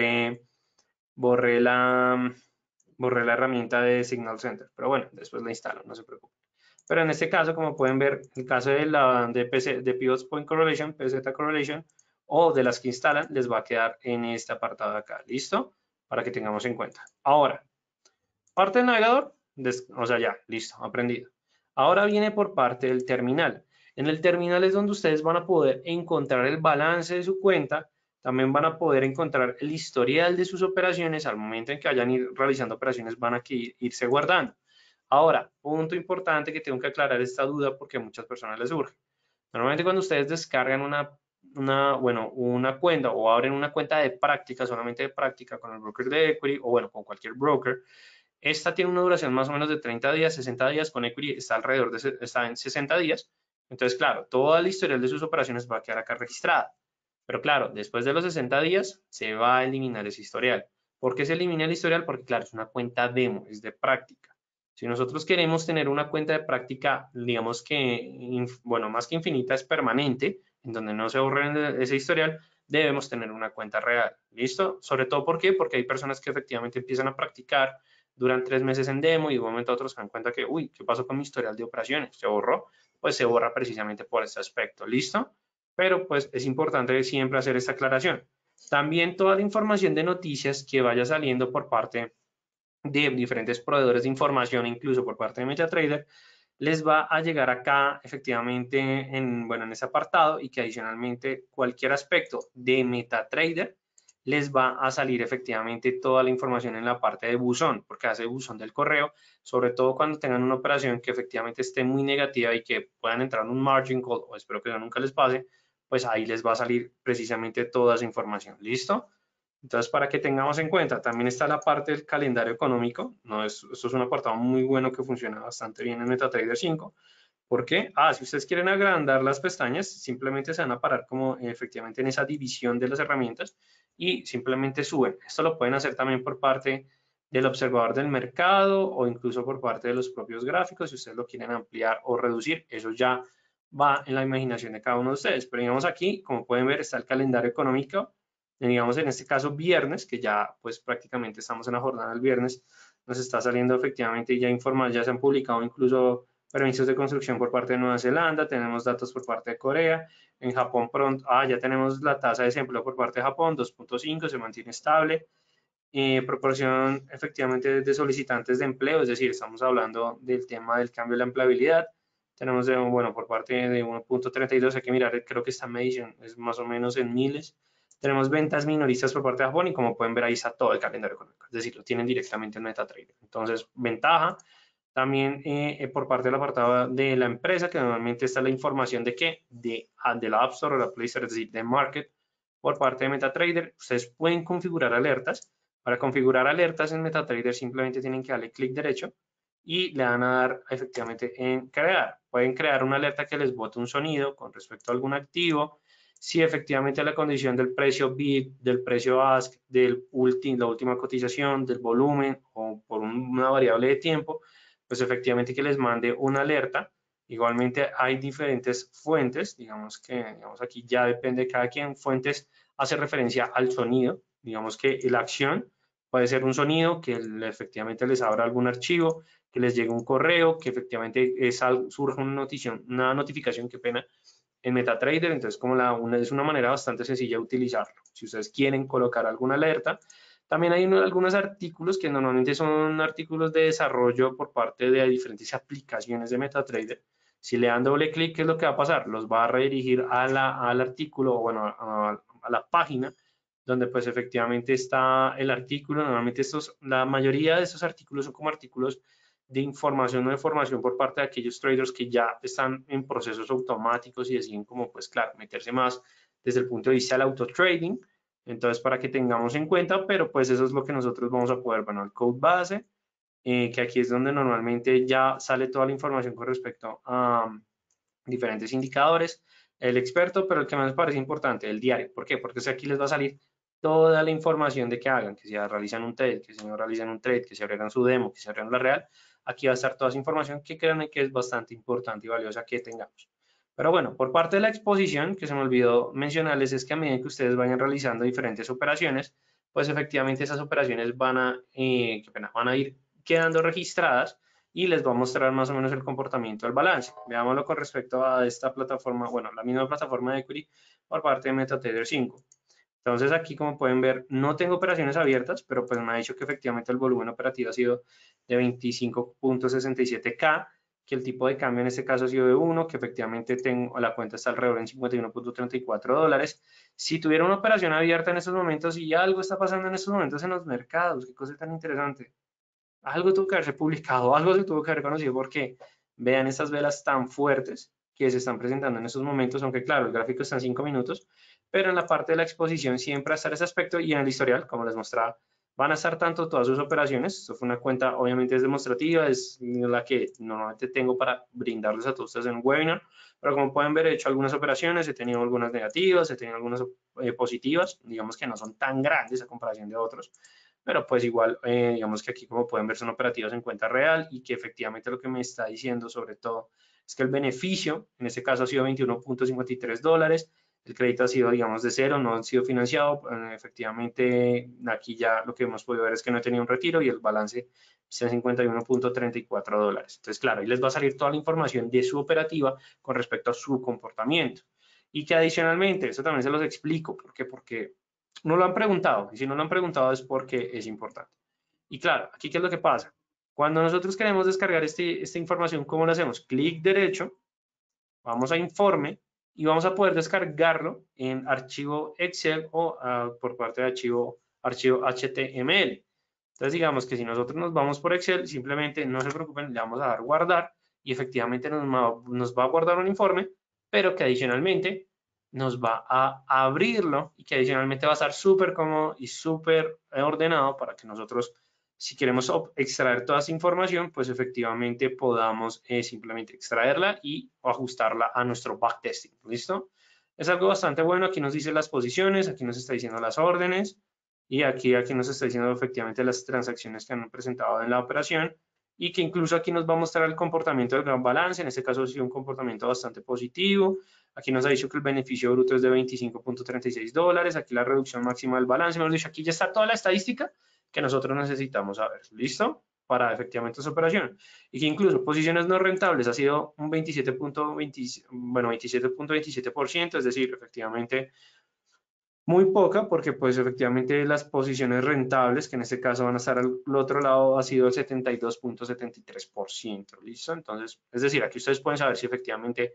borré la, borré la herramienta de Signal Center, pero bueno, después la instalo, no se preocupen. Pero en este caso, como pueden ver, el caso de Pivots Point Correlation, PZ Correlation, o de las que instalan, les va a quedar en este apartado de acá, ¿listo? Para que tengamos en cuenta. Ahora, parte del navegador, o sea, ya, listo, aprendido. Ahora viene por parte del terminal. En el terminal es donde ustedes van a poder encontrar el balance de su cuenta, también van a poder encontrar el historial de sus operaciones. Al momento en que vayan a ir realizando operaciones van a irse guardando. Ahora, punto importante que tengo que aclarar esta duda porque a muchas personas les surge. Normalmente cuando ustedes descargan una cuenta o abren una cuenta de práctica, solamente de práctica con el broker de Equity o bueno, con cualquier broker, esta tiene una duración más o menos de 30 días, 60 días, con Equity está en 60 días. Entonces, claro, toda la historial de sus operaciones va a quedar acá registrada. Pero claro, después de los 60 días se va a eliminar ese historial. ¿Por qué se elimina el historial? Porque claro, es una cuenta demo, es de práctica. Si nosotros queremos tener una cuenta de práctica, digamos que, bueno, más que infinita, es permanente, en donde no se borre ese historial, debemos tener una cuenta real. ¿Listo? Sobre todo, ¿por qué? Porque hay personas que efectivamente empiezan a practicar, duran 3 meses en demo y de un momento a otro se dan cuenta que, uy, ¿qué pasó con mi historial de operaciones? ¿Se borró? Pues se borra precisamente por este aspecto. ¿Listo? Pero pues es importante siempre hacer esta aclaración. También toda la información de noticias que vaya saliendo por parte de diferentes proveedores de información, incluso por parte de MetaTrader, les va a llegar acá efectivamente bueno, en ese apartado, y que adicionalmente cualquier aspecto de MetaTrader les va a salir efectivamente toda la información en la parte de buzón, porque hace buzón del correo, sobre todo cuando tengan una operación que efectivamente esté muy negativa y que puedan entrar en un margin call, o espero que eso nunca les pase, pues ahí les va a salir precisamente toda esa información. ¿Listo? Entonces, para que tengamos en cuenta, también está la parte del calendario económico. ¿No? Esto es un apartado muy bueno que funciona bastante bien en MetaTrader 5. ¿Por qué? Si ustedes quieren agrandar las pestañas, simplemente se van a parar como efectivamente en esa división de las herramientas y simplemente suben. Esto lo pueden hacer también por parte del observador del mercado o incluso por parte de los propios gráficos. Si ustedes lo quieren ampliar o reducir, eso ya va en la imaginación de cada uno de ustedes. Pero digamos aquí, como pueden ver, está el calendario económico. Digamos en este caso viernes, que ya pues prácticamente estamos en la jornada del viernes, nos está saliendo efectivamente ya informal, ya se han publicado incluso permisos de construcción por parte de Nueva Zelanda, tenemos datos por parte de Corea, en Japón pronto, ya tenemos la tasa de desempleo por parte de Japón, 2.5, se mantiene estable, proporción efectivamente de solicitantes de empleo, es decir, estamos hablando del tema del cambio de la empleabilidad, tenemos bueno, por parte de 1.32, hay que mirar, creo que esta medición es más o menos en miles, tenemos ventas minoristas por parte de Japón y como pueden ver ahí está todo el calendario económico, es decir, lo tienen directamente en MetaTrader. Entonces, ventaja, también por parte del apartado de la empresa, que normalmente está la información de qué, de la App Store o la Play Store, es decir, de Market, por parte de MetaTrader. Ustedes pueden configurar alertas. Para configurar alertas en MetaTrader simplemente tienen que darle clic derecho y le van a dar efectivamente en crear. Pueden crear una alerta que les bote un sonido con respecto a algún activo. Si efectivamente la condición del precio bid, del precio ask, la última cotización, del volumen o por una variable de tiempo, pues efectivamente que les mande una alerta. Igualmente hay diferentes fuentes, digamos que aquí ya depende de cada quien. Fuentes hace referencia al sonido, digamos que la acción puede ser un sonido que efectivamente les abra algún archivo, que les llegue un correo, que efectivamente surja una notificación, qué pena, en MetaTrader. Entonces, es una manera bastante sencilla de utilizarlo. Si ustedes quieren colocar alguna alerta, también hay algunos artículos que normalmente son artículos de desarrollo por parte de diferentes aplicaciones de MetaTrader. Si le dan doble clic, ¿qué es lo que va a pasar? Los va a redirigir al artículo, o bueno, a la página donde pues efectivamente está el artículo. Normalmente la mayoría de estos artículos son como artículos de información o de formación por parte de aquellos traders que ya están en procesos automáticos y deciden como pues claro, meterse más desde el punto de vista del auto trading. Entonces, para que tengamos en cuenta, pero pues eso es lo que nosotros vamos a poder, bueno, el code base, que aquí es donde normalmente ya sale toda la información con respecto a diferentes indicadores, el experto, pero el que más me parece importante, el diario. ¿Por qué? Porque aquí les va a salir toda la información de que hagan, que si realizan un trade, que si no realizan un trade, que si abrieran su demo, que si abrieran la real, aquí va a estar toda esa información que créanme que es bastante importante y valiosa que tengamos. Pero bueno, por parte de la exposición, que se me olvidó mencionarles, es que a medida que ustedes vayan realizando diferentes operaciones, pues efectivamente esas operaciones van a ir quedando registradas y les va a mostrar más o menos el comportamiento del balance. Veámoslo con respecto a esta plataforma, bueno, la misma plataforma de equity por parte de MetaTrader 5. Entonces aquí, como pueden ver, no tengo operaciones abiertas, pero pues me ha dicho que efectivamente el volumen operativo ha sido de 25.67K, que el tipo de cambio en este caso ha sido de 1, que efectivamente la cuenta está alrededor en $51.34. Si tuviera una operación abierta en estos momentos y algo está pasando en estos momentos en los mercados, qué cosa tan interesante. Algo tuvo que haberse publicado, algo se tuvo que haber conocido, porque vean estas velas tan fuertes que se están presentando en estos momentos, aunque claro, el gráfico está en 5 minutos, pero en la parte de la exposición siempre va a estar ese aspecto, y en el historial, como les mostraba, van a estar tanto todas sus operaciones. Esto fue una cuenta, obviamente es demostrativa, es la que normalmente tengo para brindarles a todos ustedes en un webinar, pero como pueden ver, he hecho algunas operaciones, he tenido algunas negativas, he tenido algunas positivas, digamos que no son tan grandes a comparación de otros, pero pues igual, digamos que aquí como pueden ver son operativos en cuenta real y que efectivamente lo que me está diciendo sobre todo es que el beneficio, en este caso ha sido $21.53, el crédito ha sido, digamos, de cero, no ha sido financiado, efectivamente aquí ya lo que hemos podido ver es que no he tenido un retiro y el balance está en $51.34. Entonces, claro, ahí les va a salir toda la información de su operativa con respecto a su comportamiento. Y que adicionalmente, eso también se los explico, ¿por qué? Porque no lo han preguntado, y si no lo han preguntado es porque es importante. Y claro, aquí qué es lo que pasa. Cuando nosotros queremos descargar esta información, ¿cómo lo hacemos? Clic derecho, vamos a informe y vamos a poder descargarlo en archivo Excel o por parte de archivo HTML. Entonces digamos que si nosotros nos vamos por Excel, simplemente no se preocupen, le vamos a dar guardar y efectivamente nos va a guardar un informe, pero que adicionalmente nos va a abrirlo y que adicionalmente va a estar súper cómodo y súper ordenado para que nosotros, si queremos extraer toda esa información, pues efectivamente podamos simplemente extraerla y ajustarla a nuestro backtesting. ¿Listo? Es algo bastante bueno. Aquí nos dice las posiciones, aquí nos está diciendo las órdenes y aquí nos está diciendo efectivamente las transacciones que han presentado en la operación y que incluso aquí nos va a mostrar el comportamiento del gran balance. En este caso ha sido un comportamiento bastante positivo. Aquí nos ha dicho que el beneficio bruto es de $25.36. Aquí la reducción máxima del balance. Hemos dicho, aquí ya está toda la estadística que nosotros necesitamos saber. ¿Listo? Para efectivamente esa operación. Y que incluso posiciones no rentables ha sido un 27.27%, es decir, efectivamente muy poca, porque pues efectivamente las posiciones rentables, que en este caso van a estar al otro lado, ha sido el 72.73%, ¿listo? Entonces, es decir, aquí ustedes pueden saber si efectivamente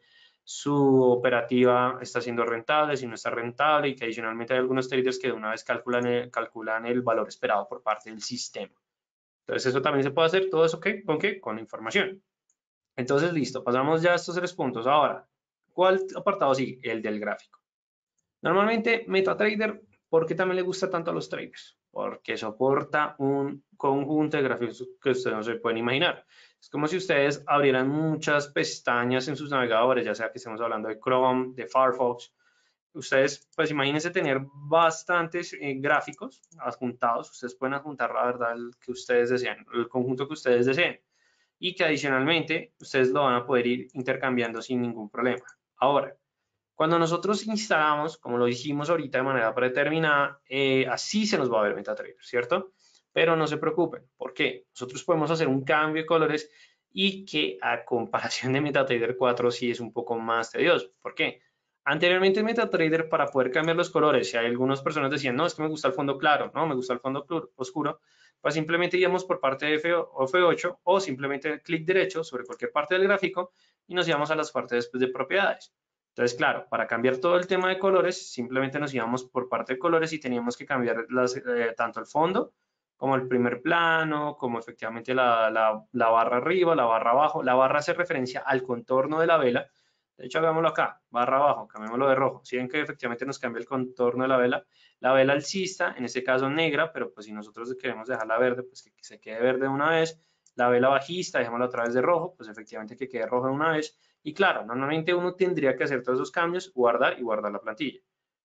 su operativa está siendo rentable, si no está rentable, y que adicionalmente hay algunos traders que de una vez calculan el valor esperado por parte del sistema. Entonces, eso también se puede hacer, todo eso, ¿qué? ¿Con qué? Con información. Entonces, listo, pasamos ya a estos 3 puntos. Ahora, ¿cuál apartado sigue? El del gráfico. Normalmente MetaTrader, ¿por qué también le gusta tanto a los traders? Porque soporta un conjunto de gráficos que ustedes no se pueden imaginar. Es como si ustedes abrieran muchas pestañas en sus navegadores, ya sea que estemos hablando de Chrome, de Firefox. Ustedes, pues imagínense tener bastantes gráficos adjuntados. Ustedes pueden adjuntar, la verdad, el que ustedes deseen, el conjunto que ustedes deseen. Y que adicionalmente ustedes lo van a poder ir intercambiando sin ningún problema. Ahora, cuando nosotros instalamos, como lo dijimos ahorita de manera predeterminada, así se nos va a ver MetaTrader, ¿cierto? Pero no se preocupen, ¿por qué? Nosotros podemos hacer un cambio de colores y que a comparación de MetaTrader 4 sí es un poco más tedioso. ¿Por qué? Anteriormente en MetaTrader para poder cambiar los colores, si hay algunas personas decían, no, es que me gusta el fondo claro, no, me gusta el fondo oscuro, pues simplemente íbamos por parte de F8 o simplemente clic derecho sobre cualquier parte del gráfico y nos íbamos a las partes después de propiedades. Entonces, claro, para cambiar todo el tema de colores, simplemente nos íbamos por parte de colores y teníamos que cambiar tanto el fondo como el primer plano, como efectivamente la barra arriba, la barra abajo. La barra hace referencia al contorno de la vela. De hecho, hagámoslo acá, barra abajo, cambiémoslo de rojo. Si ven que efectivamente nos cambia el contorno de la vela alcista, en este caso negra, pero pues si nosotros queremos dejarla verde, pues que se quede verde de una vez. La vela bajista, dejémosla otra vez de rojo, pues efectivamente que quede rojo de una vez. Y claro, normalmente uno tendría que hacer todos esos cambios, guardar y guardar la plantilla.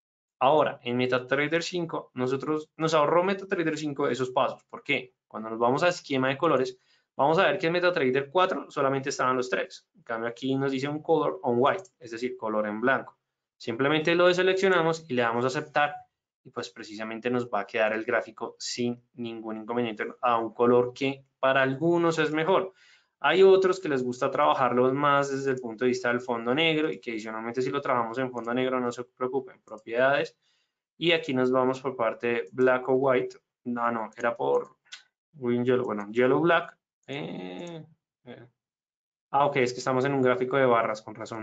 Ahora, en MetaTrader 5, nosotros nos ahorró MetaTrader 5 esos pasos. ¿Por qué? Cuando nos vamos a esquema de colores, vamos a ver que en MetaTrader 4 solamente estaban los tres. En cambio, aquí nos dice un color on white, es decir, color en blanco. Simplemente lo deseleccionamos y le damos a aceptar y pues precisamente nos va a quedar el gráfico sin ningún inconveniente a un color que para algunos es mejor. Hay otros que les gusta trabajarlos más desde el punto de vista del fondo negro y que adicionalmente si lo trabajamos en fondo negro no se preocupen, propiedades. Y aquí nos vamos por parte black o white. No, era por green yellow, bueno, yellow black. Eh, eh. Ok, es que estamos en un gráfico de barras, con razón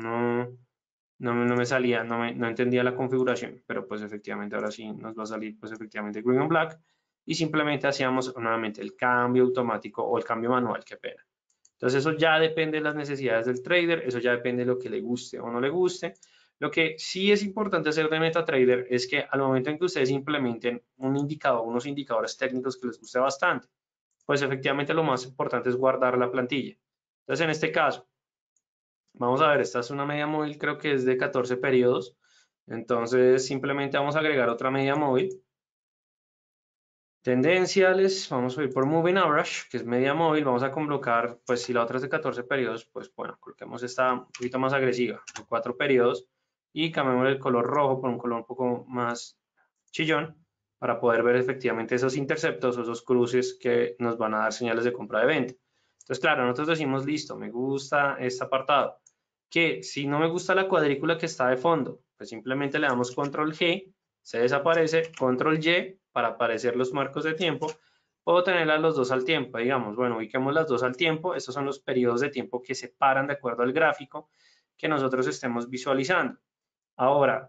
no me salía, no entendía la configuración, pero pues efectivamente ahora sí nos va a salir pues efectivamente green and black y simplemente hacíamos nuevamente el cambio automático o el cambio manual, qué pena. Entonces eso ya depende de las necesidades del trader, eso ya depende de lo que le guste o no le guste. Lo que sí es importante hacer de MetaTrader es que al momento en que ustedes implementen un indicador, unos indicadores técnicos que les guste bastante, pues efectivamente lo más importante es guardar la plantilla. Entonces en este caso, vamos a ver, esta es una media móvil, creo que es de 14 periodos. Entonces simplemente vamos a agregar otra media móvil. Tendenciales, vamos a ir por Moving Average, que es media móvil. Vamos a colocar, pues si la otra es de 14 periodos, pues bueno, coloquemos esta un poquito más agresiva, de 4 periodos, y cambiamos el color rojo por un color un poco más chillón para poder ver efectivamente esos interceptos o esos cruces que nos van a dar señales de compra de venta. Entonces, claro, nosotros decimos, listo, me gusta este apartado. Que si no me gusta la cuadrícula que está de fondo, pues simplemente le damos control G, se desaparece, control Y para aparecer los marcos de tiempo. Puedo tenerlas los dos al tiempo, digamos, bueno, ubiquemos las dos al tiempo. Estos son los periodos de tiempo que se paran de acuerdo al gráfico que nosotros estemos visualizando. Ahora,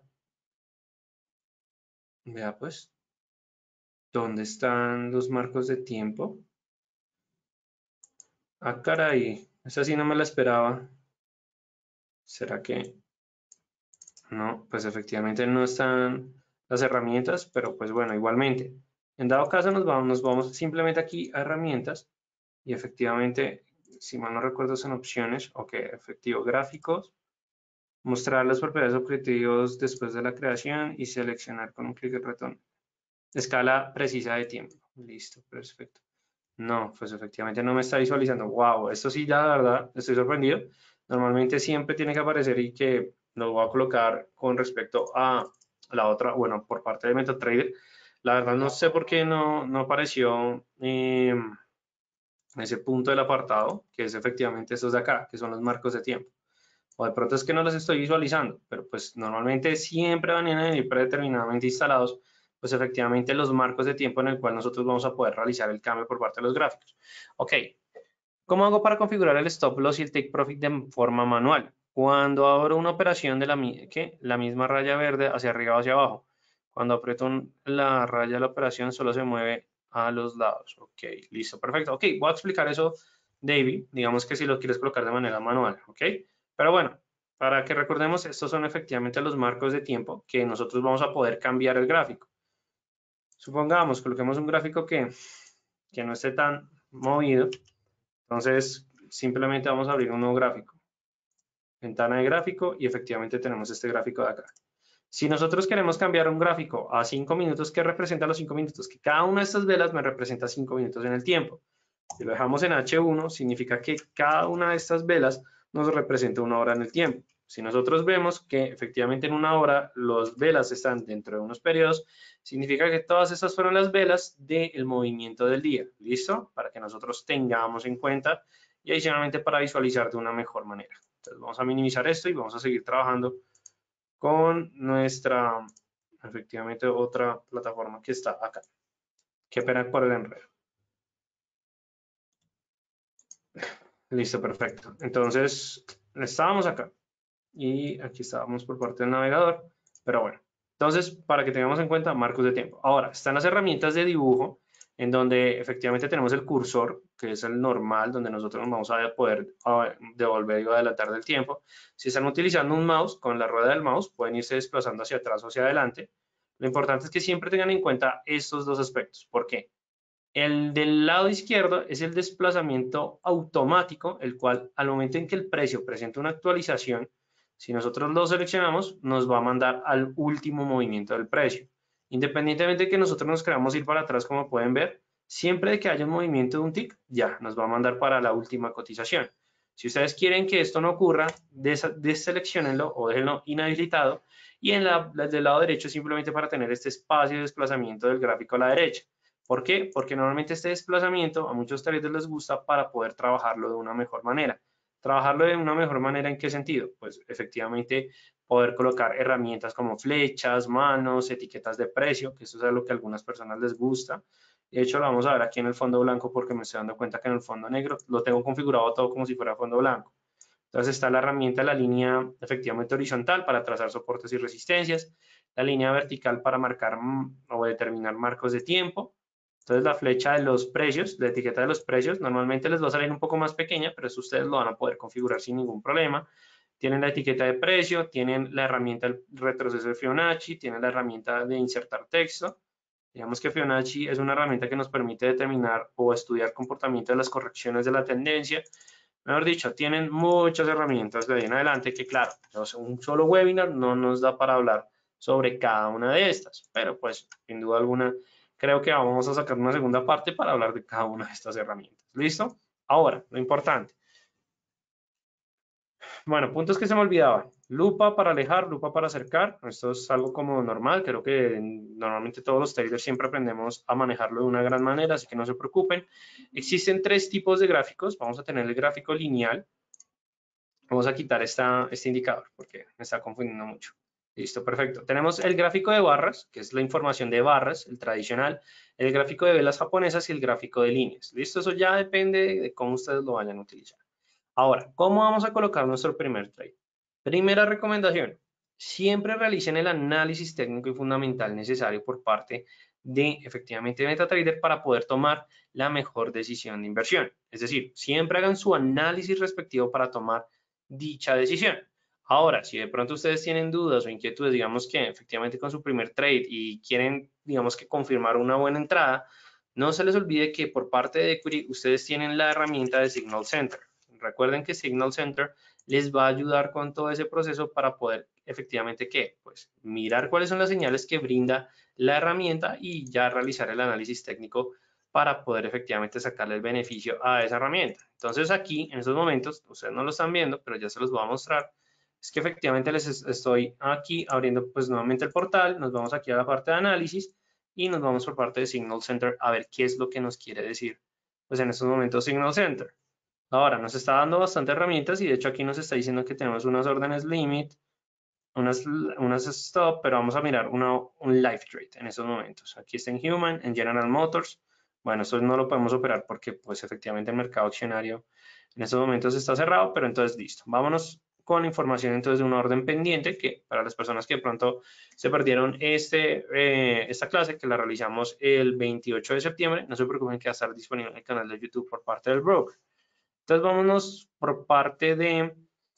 vea pues, ¿dónde están los marcos de tiempo? Ah, caray, esa sí no me la esperaba. ¿Será que no? Pues efectivamente no están las herramientas, pero pues bueno, igualmente. En dado caso nos vamos simplemente aquí a herramientas y efectivamente, si mal no recuerdo, son opciones, ok, efectivo, gráficos, mostrar las propiedades objetivos después de la creación y seleccionar con un clic el ratón. Escala precisa de tiempo. Listo, perfecto. No, pues efectivamente no me está visualizando. Wow, esto sí, ya la verdad, estoy sorprendido. Normalmente siempre tiene que aparecer y que lo voy a colocar con respecto a la otra, bueno, por parte de MetaTrader. La verdad no sé por qué no apareció ese punto del apartado, que es efectivamente estos de acá, que son los marcos de tiempo. O de pronto es que no los estoy visualizando, pero pues normalmente siempre van a venir predeterminadamente instalados, pues efectivamente los marcos de tiempo en el cual nosotros vamos a poder realizar el cambio por parte de los gráficos. Ok, ¿cómo hago para configurar el stop loss y el take profit de forma manual? Cuando abro una operación de la misma raya verde hacia arriba o hacia abajo. Cuando aprieto la raya de la operación solo se mueve a los lados. Ok, listo, perfecto. Ok, voy a explicar eso, David. Digamos que si lo quieres colocar de manera manual. Ok, pero bueno, para que recordemos, estos son efectivamente los marcos de tiempo que nosotros vamos a poder cambiar el gráfico. Supongamos, coloquemos un gráfico que no esté tan movido. Entonces, simplemente vamos a abrir un nuevo gráfico. Ventana de gráfico y efectivamente tenemos este gráfico de acá. Si nosotros queremos cambiar un gráfico a 5 minutos, ¿qué representa los 5 minutos? Que cada una de estas velas me representa 5 minutos en el tiempo. Si lo dejamos en H1, significa que cada una de estas velas nos representa una hora en el tiempo. Si nosotros vemos que efectivamente en una hora las velas están dentro de unos periodos, significa que todas estas fueron las velas del movimiento del día. ¿Listo? Para que nosotros tengamos en cuenta y adicionalmente para visualizar de una mejor manera. Entonces vamos a minimizar esto y vamos a seguir trabajando con nuestra, efectivamente, otra plataforma que está acá. Qué pena por el enredo. Listo, perfecto. Entonces, estábamos acá y aquí estábamos por parte del navegador, pero bueno. Entonces, para que tengamos en cuenta marcos de tiempo. Ahora, están las herramientas de dibujo en donde efectivamente tenemos el cursor, que es el normal, donde nosotros nos vamos a poder devolver y adelantar del tiempo. Si están utilizando un mouse, con la rueda del mouse, pueden irse desplazando hacia atrás o hacia adelante. Lo importante es que siempre tengan en cuenta estos dos aspectos. ¿Por qué? El del lado izquierdo es el desplazamiento automático, el cual al momento en que el precio presenta una actualización, si nosotros lo seleccionamos, nos va a mandar al último movimiento del precio. Independientemente de que nosotros nos queramos ir para atrás, como pueden ver, siempre que haya un movimiento de un tick, ya nos va a mandar para la última cotización. Si ustedes quieren que esto no ocurra, deseleccionenlo o déjenlo inhabilitado y del lado derecho simplemente para tener este espacio de desplazamiento del gráfico a la derecha. ¿Por qué? Porque normalmente este desplazamiento a muchos traders les gusta para poder trabajarlo de una mejor manera. ¿Trabajarlo de una mejor manera en qué sentido? Pues efectivamente poder colocar herramientas como flechas, manos, etiquetas de precio, que eso es algo que a algunas personas les gusta. De hecho, lo vamos a ver aquí en el fondo blanco porque me estoy dando cuenta que en el fondo negro lo tengo configurado todo como si fuera fondo blanco. Entonces está la herramienta, la línea efectivamente horizontal para trazar soportes y resistencias, la línea vertical para marcar o determinar marcos de tiempo. Entonces la flecha de los precios, la etiqueta de los precios, normalmente les va a salir un poco más pequeña, pero eso ustedes lo van a poder configurar sin ningún problema. Tienen la etiqueta de precio, tienen la herramienta del retroceso de Fibonacci, tienen la herramienta de insertar texto. Digamos que Fibonacci es una herramienta que nos permite determinar o estudiar comportamiento de las correcciones de la tendencia. Mejor dicho, tienen muchas herramientas de ahí en adelante que, claro, un solo webinar no nos da para hablar sobre cada una de estas, pero pues sin duda alguna creo que vamos a sacar una segunda parte para hablar de cada una de estas herramientas. ¿Listo? Ahora, lo importante. Bueno, puntos que se me olvidaban. Lupa para alejar, lupa para acercar. Esto es algo como normal. Creo que normalmente todos los traders siempre aprendemos a manejarlo de una gran manera, así que no se preocupen. Existen tres tipos de gráficos. Vamos a tener el gráfico lineal. Vamos a quitar este indicador porque me está confundiendo mucho. Listo, perfecto. Tenemos el gráfico de barras, que es la información de barras, el tradicional, el gráfico de velas japonesas y el gráfico de líneas. Listo, eso ya depende de cómo ustedes lo vayan a utilizar. Ahora, ¿cómo vamos a colocar nuestro primer trade? Primera recomendación, siempre realicen el análisis técnico y fundamental necesario por parte de, efectivamente, MetaTrader para poder tomar la mejor decisión de inversión. Es decir, siempre hagan su análisis respectivo para tomar dicha decisión. Ahora, si de pronto ustedes tienen dudas o inquietudes, digamos que efectivamente con su primer trade y quieren, digamos que confirmar una buena entrada, no se les olvide que por parte de Equity ustedes tienen la herramienta de Signal Center. Recuerden que Signal Center les va a ayudar con todo ese proceso para poder efectivamente, ¿qué? Pues mirar cuáles son las señales que brinda la herramienta y ya realizar el análisis técnico para poder efectivamente sacarle el beneficio a esa herramienta. Entonces aquí, en estos momentos, ustedes no lo están viendo, pero ya se los voy a mostrar. Es que efectivamente les estoy aquí abriendo pues nuevamente el portal, nos vamos aquí a la parte de análisis y nos vamos por parte de Signal Center a ver qué es lo que nos quiere decir pues en estos momentos Signal Center. Ahora nos está dando bastantes herramientas y de hecho aquí nos está diciendo que tenemos unas órdenes limit, unas stop, pero vamos a mirar un live trade en estos momentos. Aquí está en Human, en General Motors. Bueno, esto no lo podemos operar porque pues efectivamente el mercado accionario en estos momentos está cerrado, pero entonces listo. Vámonos con información entonces de una orden pendiente que para las personas que de pronto se perdieron esta clase que la realizamos el 28 de septiembre, no se preocupen que va a estar disponible en el canal de YouTube por parte del broker. Entonces vámonos por parte de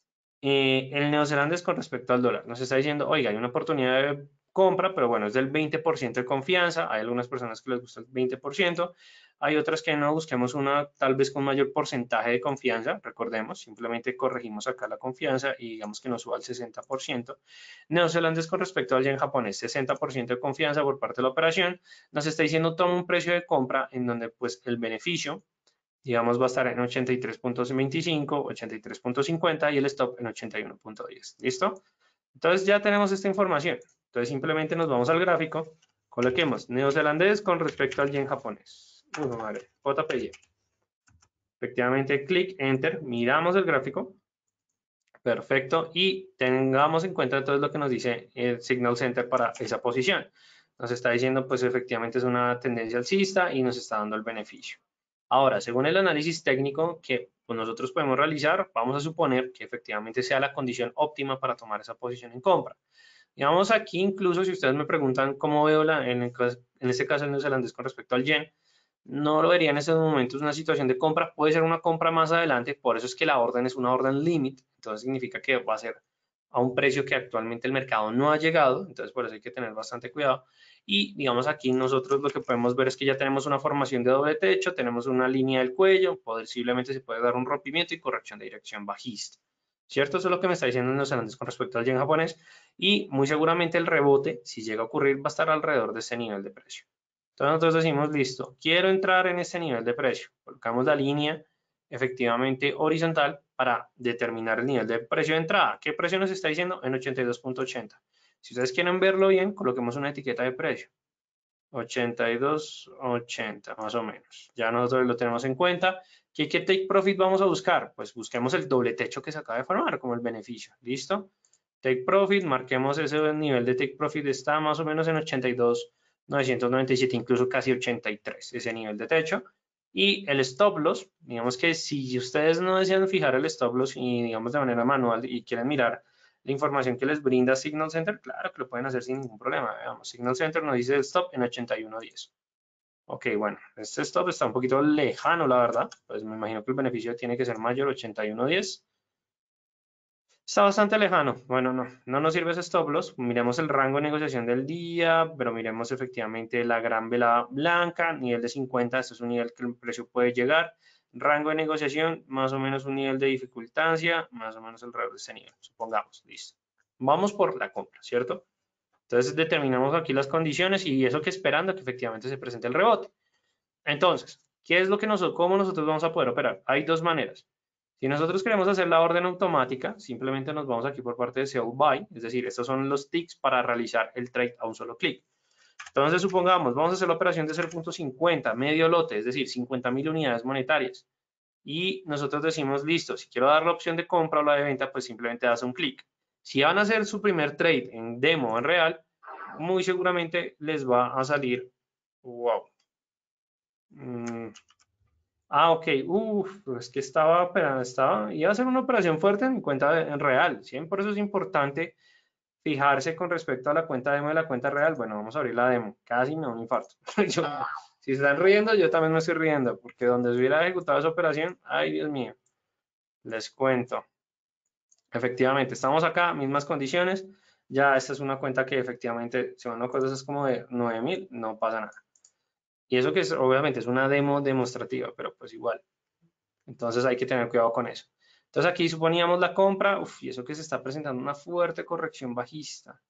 el neozelandés con respecto al dólar. Nos está diciendo, oiga, hay una oportunidad de compra, pero bueno, es del 20% de confianza. Hay algunas personas que les gusta el 20%. Hay otras que no, busquemos una tal vez con mayor porcentaje de confianza. Recordemos, simplemente corregimos acá la confianza y digamos que nos suba al 60%. Neozelandés con respecto al yen japonés, 60% de confianza por parte de la operación. Nos está diciendo toma un precio de compra en donde pues el beneficio digamos va a estar en 83.25, 83.50 y el stop en 81.10. ¿Listo? Entonces ya tenemos esta información. Entonces simplemente nos vamos al gráfico, coloquemos neozelandés con respecto al yen japonés. Madre, JPY. Efectivamente, clic, enter, miramos el gráfico. Perfecto. Y tengamos en cuenta entonces lo que nos dice el Signal Center para esa posición. Nos está diciendo, pues efectivamente es una tendencia alcista y nos está dando el beneficio. Ahora, según el análisis técnico que pues, nosotros podemos realizar, vamos a suponer que efectivamente sea la condición óptima para tomar esa posición en compra. Digamos aquí, incluso si ustedes me preguntan cómo veo en este caso el neozelandés con respecto al yen, no lo vería en estos momentos una situación de compra, puede ser una compra más adelante, por eso es que la orden es una orden limit, entonces significa que va a ser a un precio que actualmente el mercado no ha llegado, entonces por eso hay que tener bastante cuidado. Y digamos aquí nosotros lo que podemos ver es que ya tenemos una formación de doble techo, tenemos una línea del cuello, posiblemente se puede dar un rompimiento y corrección de dirección bajista. ¿Cierto? Eso es lo que me está diciendo en los análisis con respecto al yen japonés y muy seguramente el rebote, si llega a ocurrir, va a estar alrededor de ese nivel de precio. Entonces nosotros decimos, listo, quiero entrar en este nivel de precio. Colocamos la línea efectivamente horizontal para determinar el nivel de precio de entrada. ¿Qué precio nos está diciendo? En 82.80. Si ustedes quieren verlo bien, coloquemos una etiqueta de precio. 82.80 más o menos. Ya nosotros lo tenemos en cuenta. ¿Qué take profit vamos a buscar? Pues busquemos el doble techo que se acaba de formar como el beneficio. ¿Listo? Take profit, marquemos ese nivel de take profit, está más o menos en 82.997, incluso casi 83, ese nivel de techo. Y el stop loss, digamos que si ustedes no desean fijar el stop loss y digamos de manera manual y quieren mirar la información que les brinda Signal Center, claro que lo pueden hacer sin ningún problema. Veamos, Signal Center nos dice el stop en 81.10. Ok, bueno, este stop está un poquito lejano, la verdad. Pues me imagino que el beneficio tiene que ser mayor, 81.10. Está bastante lejano. Bueno, no nos sirve ese stop loss. Miremos el rango de negociación del día, pero miremos efectivamente la gran vela blanca, nivel de 50, este es un nivel que el precio puede llegar. Rango de negociación, más o menos un nivel de dificultancia, más o menos alrededor de ese nivel, supongamos, listo. Vamos por la compra, ¿cierto? Entonces determinamos aquí las condiciones y eso que esperando que efectivamente se presente el rebote. Entonces, ¿qué es lo que cómo nosotros vamos a poder operar? Hay dos maneras. Si nosotros queremos hacer la orden automática, simplemente nos vamos aquí por parte de Sell By, es decir, estos son los ticks para realizar el trade a un solo clic. Entonces, supongamos, vamos a hacer la operación de 0.50, medio lote, es decir, 50.000 unidades monetarias. Y nosotros decimos, listo, si quiero dar la opción de compra o la de venta, pues simplemente das un clic. Si van a hacer su primer trade en demo o en real, muy seguramente les va a salir, wow. Ok, es que iba a ser una operación fuerte en mi cuenta en real. Siempre por eso es importante fijarse con respecto a la cuenta demo y la cuenta real. Bueno, vamos a abrir la demo. Casi me da un infarto. Si se están riendo, yo también me estoy riendo, porque donde se hubiera ejecutado esa operación, ay Dios mío, les cuento. Efectivamente, estamos acá, mismas condiciones. Ya esta es una cuenta que efectivamente, si uno cosas es como de 9.000, no pasa nada. Y eso que es, obviamente es una demo demostrativa, pero pues igual. Entonces hay que tener cuidado con eso. Entonces aquí suponíamos la compra, y eso que se está presentando una fuerte corrección bajista.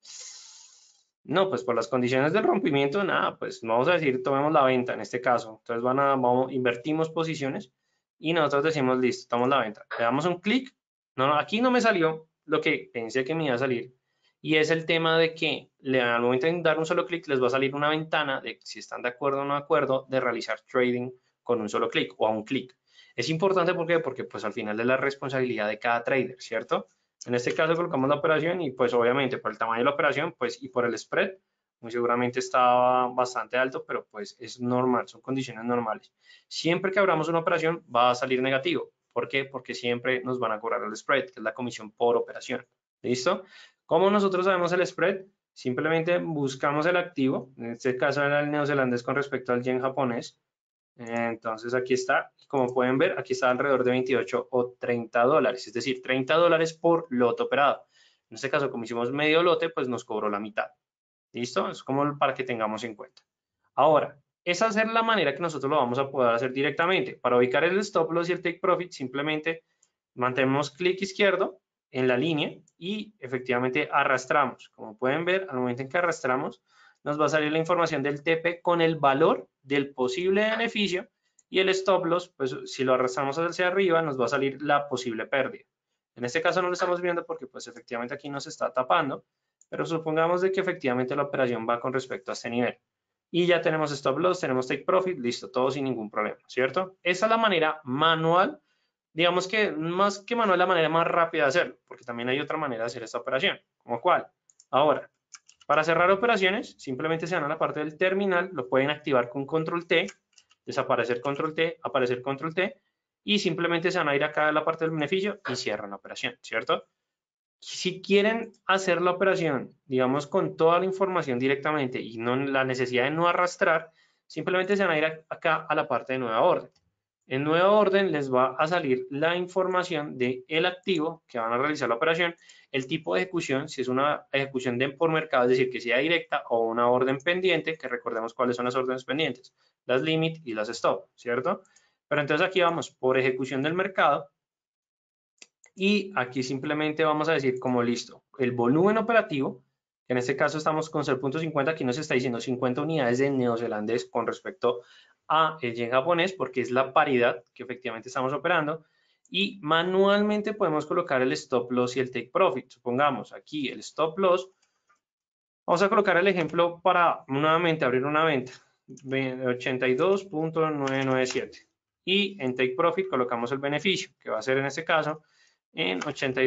No, pues por las condiciones del rompimiento, nada, pues vamos a decir, tomemos la venta en este caso. Entonces invertimos posiciones y nosotros decimos, listo, tomamos la venta. Le damos un clic. No, aquí no me salió lo que pensé que me iba a salir. Y es el tema de que al momento de dar un solo clic les va a salir una ventana de si están de acuerdo o no de acuerdo de realizar trading con un solo clic o a un clic. Es importante porque pues al final es la responsabilidad de cada trader, ¿cierto? En este caso colocamos la operación y pues obviamente por el tamaño de la operación pues y por el spread, muy seguramente estaba bastante alto, pero pues es normal, son condiciones normales. Siempre que abramos una operación va a salir negativo. ¿Por qué? Porque siempre nos van a cobrar el spread, que es la comisión por operación. ¿Listo? ¿Cómo nosotros sabemos el spread? Simplemente buscamos el activo, en este caso era el neozelandés con respecto al yen japonés. Entonces aquí está, como pueden ver, aquí está alrededor de 28 o 30 dólares, es decir, 30 dólares por lote operado. En este caso, como hicimos medio lote, pues nos cobró la mitad. ¿Listo? Es como para que tengamos en cuenta. Ahora, esa es la manera que nosotros lo vamos a poder hacer directamente. Para ubicar el stop loss y el take profit, simplemente mantenemos clic izquierdo en la línea y efectivamente arrastramos. Como pueden ver, al momento en que arrastramos, nos va a salir la información del TP con el valor del posible beneficio y el stop loss, pues si lo arrastramos hacia arriba, nos va a salir la posible pérdida. En este caso no lo estamos viendo porque pues efectivamente aquí nos está tapando, pero supongamos de que efectivamente la operación va con respecto a este nivel. Y ya tenemos stop loss, tenemos take profit, listo, todo sin ningún problema, ¿cierto? Esa es la manera manual, digamos que más que manual, la manera más rápida de hacerlo, porque también hay otra manera de hacer esta operación, ¿como cuál? Ahora, para cerrar operaciones, simplemente se van a la parte del terminal, lo pueden activar con control T, desaparecer control T, aparecer control T, y simplemente se van a ir acá a la parte del beneficio y cierran la operación, ¿cierto? Si quieren hacer la operación, digamos, con toda la información directamente y no la necesidad de no arrastrar, simplemente se van a ir acá a la parte de nueva orden. En nueva orden les va a salir la información del activo que van a realizar la operación, el tipo de ejecución, si es una ejecución por mercado, es decir, que sea directa o una orden pendiente, que recordemos cuáles son las órdenes pendientes, las limit y las stop, ¿cierto? Pero entonces aquí vamos por ejecución del mercado y aquí simplemente vamos a decir como listo, el volumen operativo, que en este caso estamos con 0.50, aquí nos está diciendo 50 unidades de neozelandés con respecto a el yen japonés, porque es la paridad que efectivamente estamos operando, y manualmente podemos colocar el stop loss y el take profit. Supongamos aquí el stop loss, vamos a colocar el ejemplo para nuevamente abrir una venta, 82.997, y en take profit colocamos el beneficio, que va a ser en este caso en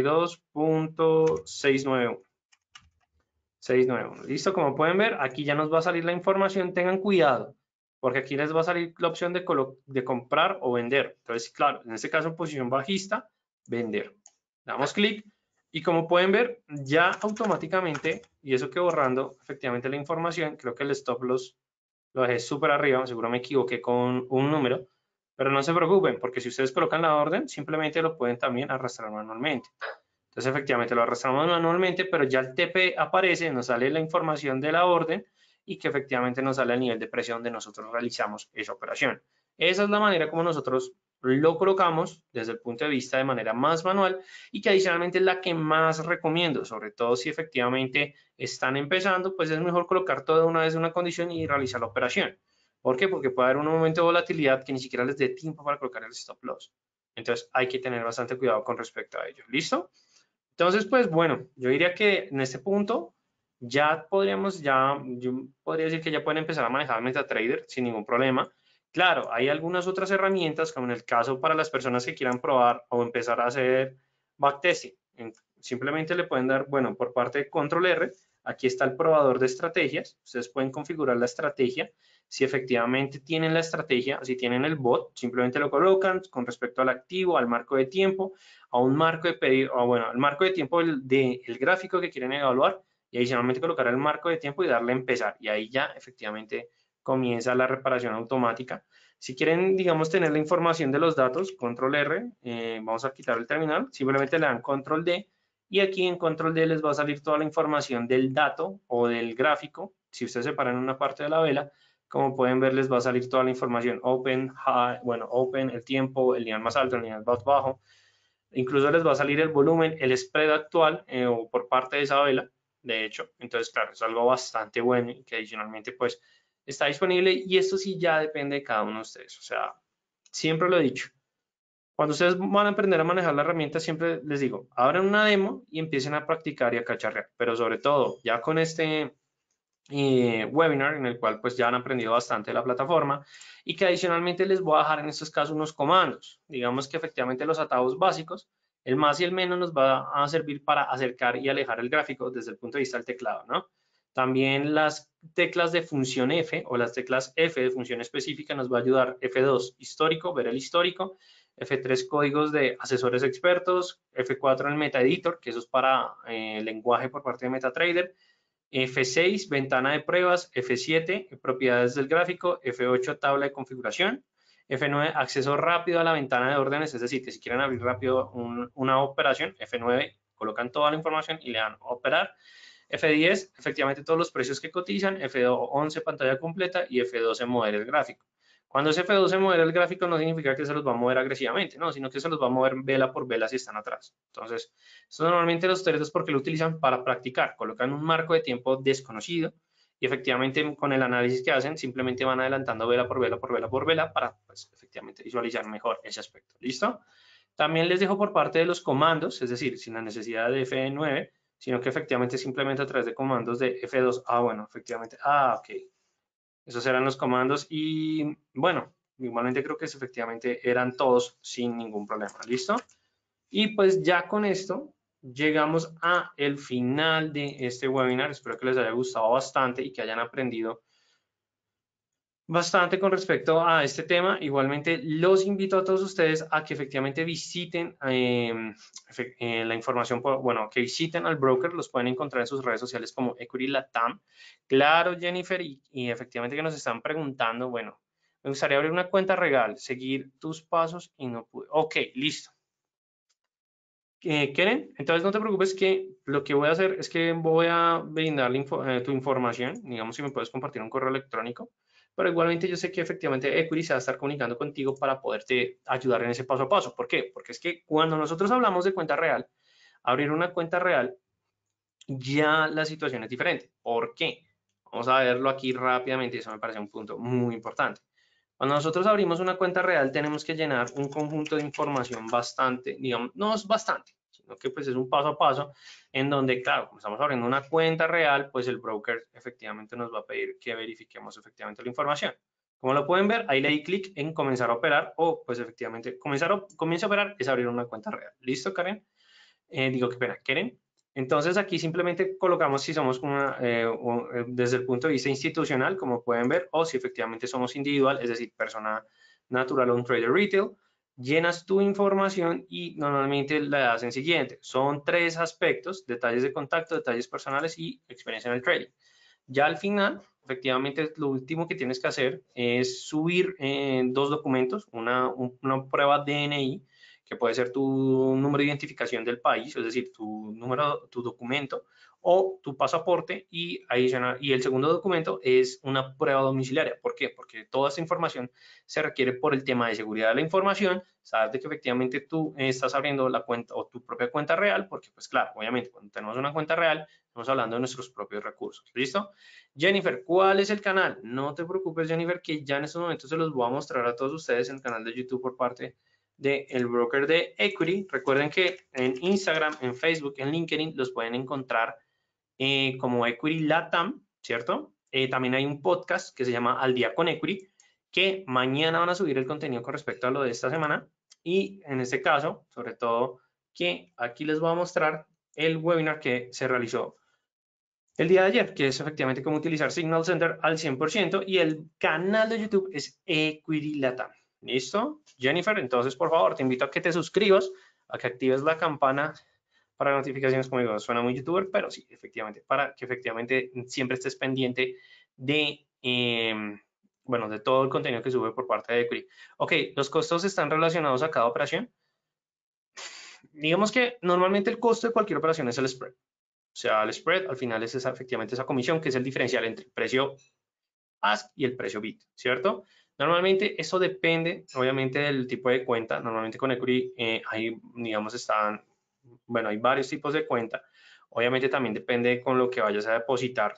82.691. 691. Listo, como pueden ver, aquí ya nos va a salir la información. Tengan cuidado, porque aquí les va a salir la opción de comprar o vender. Entonces, claro, en este caso, en posición bajista, vender. Damos clic y como pueden ver, ya automáticamente, y eso que borrando efectivamente la información, creo que el stop loss lo dejé súper arriba, seguro me equivoqué con un número, pero no se preocupen, porque si ustedes colocan la orden, simplemente lo pueden también arrastrar manualmente. Entonces, efectivamente, lo arrastramos manualmente, pero ya el TP aparece, nos sale la información de la orden y que efectivamente nos sale el nivel de precio donde nosotros realizamos esa operación. Esa es la manera como nosotros lo colocamos desde el punto de vista de manera más manual y que adicionalmente es la que más recomiendo, sobre todo si efectivamente están empezando, pues es mejor colocar todo de una vez en una condición y realizar la operación. ¿Por qué? Porque puede haber un momento de volatilidad que ni siquiera les dé tiempo para colocar el stop loss. Entonces hay que tener bastante cuidado con respecto a ello. ¿Listo? Entonces, pues bueno, yo diría que en este punto ya podríamos, yo podría decir que ya pueden empezar a manejar MetaTrader sin ningún problema. Claro, hay algunas otras herramientas, como en el caso para las personas que quieran probar o empezar a hacer backtesting. Simplemente le pueden dar, bueno, por parte de Control R, aquí está el probador de estrategias. Ustedes pueden configurar la estrategia. Si efectivamente tienen la estrategia, si tienen el bot, simplemente lo colocan con respecto al activo, al marco de tiempo, a un marco de pedido, o bueno, al marco de tiempo del gráfico que quieren evaluar y adicionalmente colocar el marco de tiempo y darle a empezar. Y ahí ya efectivamente comienza la reparación automática. Si quieren, digamos, tener la información de los datos, control R, vamos a quitar el terminal, simplemente le dan control D y aquí en control D les va a salir toda la información del dato o del gráfico. Si ustedes separan una parte de la vela, como pueden ver, les va a salir toda la información. Open, high, bueno, open, el tiempo, el nivel más alto, el nivel más bajo. Incluso les va a salir el volumen, el spread actual o por parte de esa vela, de hecho. Entonces, claro, es algo bastante bueno y que adicionalmente pues está disponible y esto sí ya depende de cada uno de ustedes. O sea, siempre lo he dicho. Cuando ustedes van a aprender a manejar la herramienta, siempre les digo, abran una demo y empiecen a practicar y a cacharrear. Pero sobre todo, ya con este webinar en el cual pues ya han aprendido bastante de la plataforma y que adicionalmente les voy a dejar en estos casos unos comandos. Digamos que efectivamente los atados básicos, el más y el menos nos va a servir para acercar y alejar el gráfico desde el punto de vista del teclado, ¿no? También las teclas de función F o las teclas F de función específica nos va a ayudar F2 histórico, ver el histórico, F3 códigos de asesores expertos, F4 el meta editor, que eso es para lenguaje por parte de MetaTrader, F6, ventana de pruebas, F7, propiedades del gráfico, F8, tabla de configuración, F9, acceso rápido a la ventana de órdenes, es decir, que si quieren abrir rápido una operación, F9, colocan toda la información y le dan operar. F10, efectivamente todos los precios que cotizan, F11, pantalla completa y F12, mover el gráfico. Cuando ese F12 modera el gráfico no significa que se los va a mover agresivamente, no, sino que se los va a mover vela por vela si están atrás. Entonces, esto normalmente los traders porque lo utilizan para practicar, colocan un marco de tiempo desconocido y efectivamente con el análisis que hacen simplemente van adelantando vela por vela por vela por vela para pues, efectivamente visualizar mejor ese aspecto. ¿Listo? También les dejo por parte de los comandos, es decir, sin la necesidad de F9, sino que efectivamente simplemente a través de comandos de F2, bueno, efectivamente, ok, esos eran los comandos y bueno, igualmente creo que efectivamente eran todos sin ningún problema. ¿Listo? Y pues ya con esto llegamos a el final de este webinar. Espero que les haya gustado bastante y que hayan aprendido bastante con respecto a este tema. Igualmente los invito a todos ustedes a que efectivamente visiten la información, bueno, que visiten al broker, los pueden encontrar en sus redes sociales como Equity Latam. Claro, Jennifer, y efectivamente que nos están preguntando, bueno, me gustaría abrir una cuenta regal, seguir tus pasos y no pude. Ok, listo. ¿Quieren? Entonces no te preocupes que lo que voy a hacer es que voy a brindar tu información, digamos si me puedes compartir un correo electrónico, pero igualmente yo sé que efectivamente Equity se va a estar comunicando contigo para poderte ayudar en ese paso a paso. ¿Por qué? Porque es que cuando nosotros hablamos de cuenta real, abrir una cuenta real, ya la situación es diferente. ¿Por qué? Vamos a verlo aquí rápidamente y eso me parece un punto muy importante. Cuando nosotros abrimos una cuenta real tenemos que llenar un conjunto de información bastante, digamos, no es bastante, sino que pues es un paso a paso en donde, claro, como estamos abriendo una cuenta real, pues el broker efectivamente nos va a pedir que verifiquemos efectivamente la información. Como lo pueden ver, ahí le di clic en comenzar a operar o pues efectivamente comienza a operar es abrir una cuenta real. ¿Listo, Karen? Digo, qué pena, Karen. Entonces aquí simplemente colocamos si somos desde el punto de vista institucional, como pueden ver, o si efectivamente somos individual, es decir, persona natural o un trader retail, llenas tu información y normalmente la das en siguiente. Son 3 aspectos: detalles de contacto, detalles personales y experiencia en el trading. Ya al final, efectivamente, lo último que tienes que hacer es subir 2 documentos, una prueba DNI, que puede ser tu número de identificación del país, es decir, tu documento, o tu pasaporte y adicional. Y el segundo documento es una prueba domiciliaria. ¿Por qué? Porque toda esta información se requiere por el tema de seguridad de la información, saber de que efectivamente tú estás abriendo la cuenta o tu propia cuenta real, porque pues claro, obviamente cuando tenemos una cuenta real, estamos hablando de nuestros propios recursos. ¿Listo? Jennifer, ¿cuál es el canal? No te preocupes, Jennifer, que ya en estos momentos se los voy a mostrar a todos ustedes en el canal de YouTube por parte del broker de Equity. Recuerden que en Instagram, en Facebook, en LinkedIn los pueden encontrar como Equity Latam, ¿cierto? También hay un podcast que se llama Al Día con Equity, que mañana van a subir el contenido con respecto a lo de esta semana. Y en este caso, sobre todo, que aquí les voy a mostrar el webinar que se realizó el día de ayer, que es efectivamente cómo utilizar Signal Center al 100%, y el canal de YouTube es Equity Latam. ¿Listo? Jennifer, entonces por favor te invito a que te suscribas, a que actives la campana para notificaciones. Como digo, suena muy youtuber, pero sí, efectivamente, para que efectivamente siempre estés pendiente de, bueno, de todo el contenido que sube por parte de Equity. Ok, los costos están relacionados a cada operación. Digamos que normalmente el costo de cualquier operación es el spread. O sea, el spread al final es efectivamente esa comisión, que es el diferencial entre el precio ask y el precio bid, ¿cierto? Normalmente eso depende, obviamente, del tipo de cuenta. Normalmente con Equity hay, digamos, bueno, hay varios tipos de cuenta. Obviamente también depende con lo que vayas a depositar